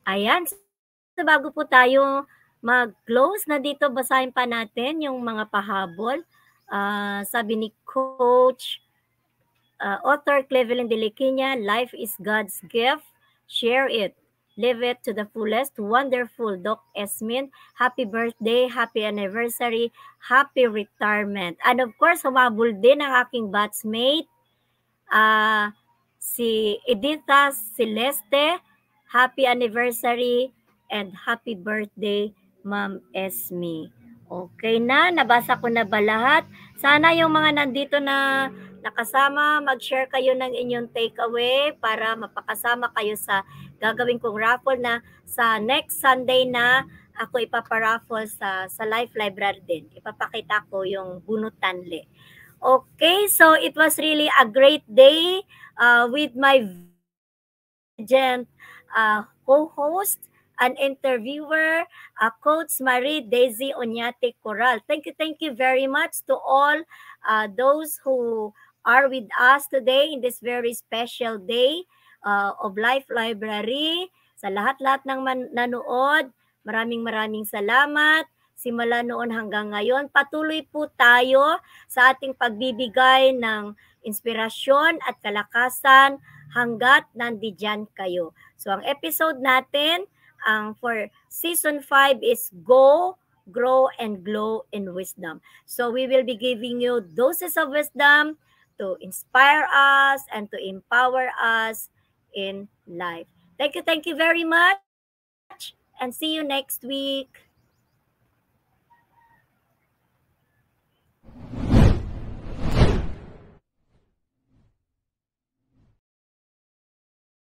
Ayan, so bago po tayo mag-close na dito, basahin pa natin yung mga pahabol. Uh, sabi ni Coach uh, author Cleveland Deliquinia, life is God's gift. Share it. Live it to the fullest. Wonderful, Doc Esmin. Happy birthday, happy anniversary, happy retirement. And of course, humabol din ang aking batchmate, uh, si Editha Celeste. Happy anniversary and happy birthday, Ma'am Esme. Okay na, nabasa ko na ba lahat? Sana yung mga nandito na nakasama, mag-share kayo ng inyong takeaway para mapakasama kayo sa gagawin kong raffle na sa next Sunday na ako ipaparaffle sa, sa Life Library din. Ipapakita ko yung bunutanle. Okay, so it was really a great day uh, with my legend uh, co-host and interviewer, uh, Coach Mari Daisy Mari Corral. Thank you, thank you very much to all uh, those who are with us today in this very special day uh, of Life Library. Sa lahat-lahat ng man- nanood, maraming maraming salamat. Simula noon hanggang ngayon, patuloy po tayo sa ating pagbibigay ng inspirasyon at kalakasan hanggat nandiyan kayo. So ang episode natin ang for season five is Go, Grow, and Glow in Wisdom. So we will be giving you doses of wisdom to inspire us and to empower us in life. Thank you, thank you very much, and see you next week.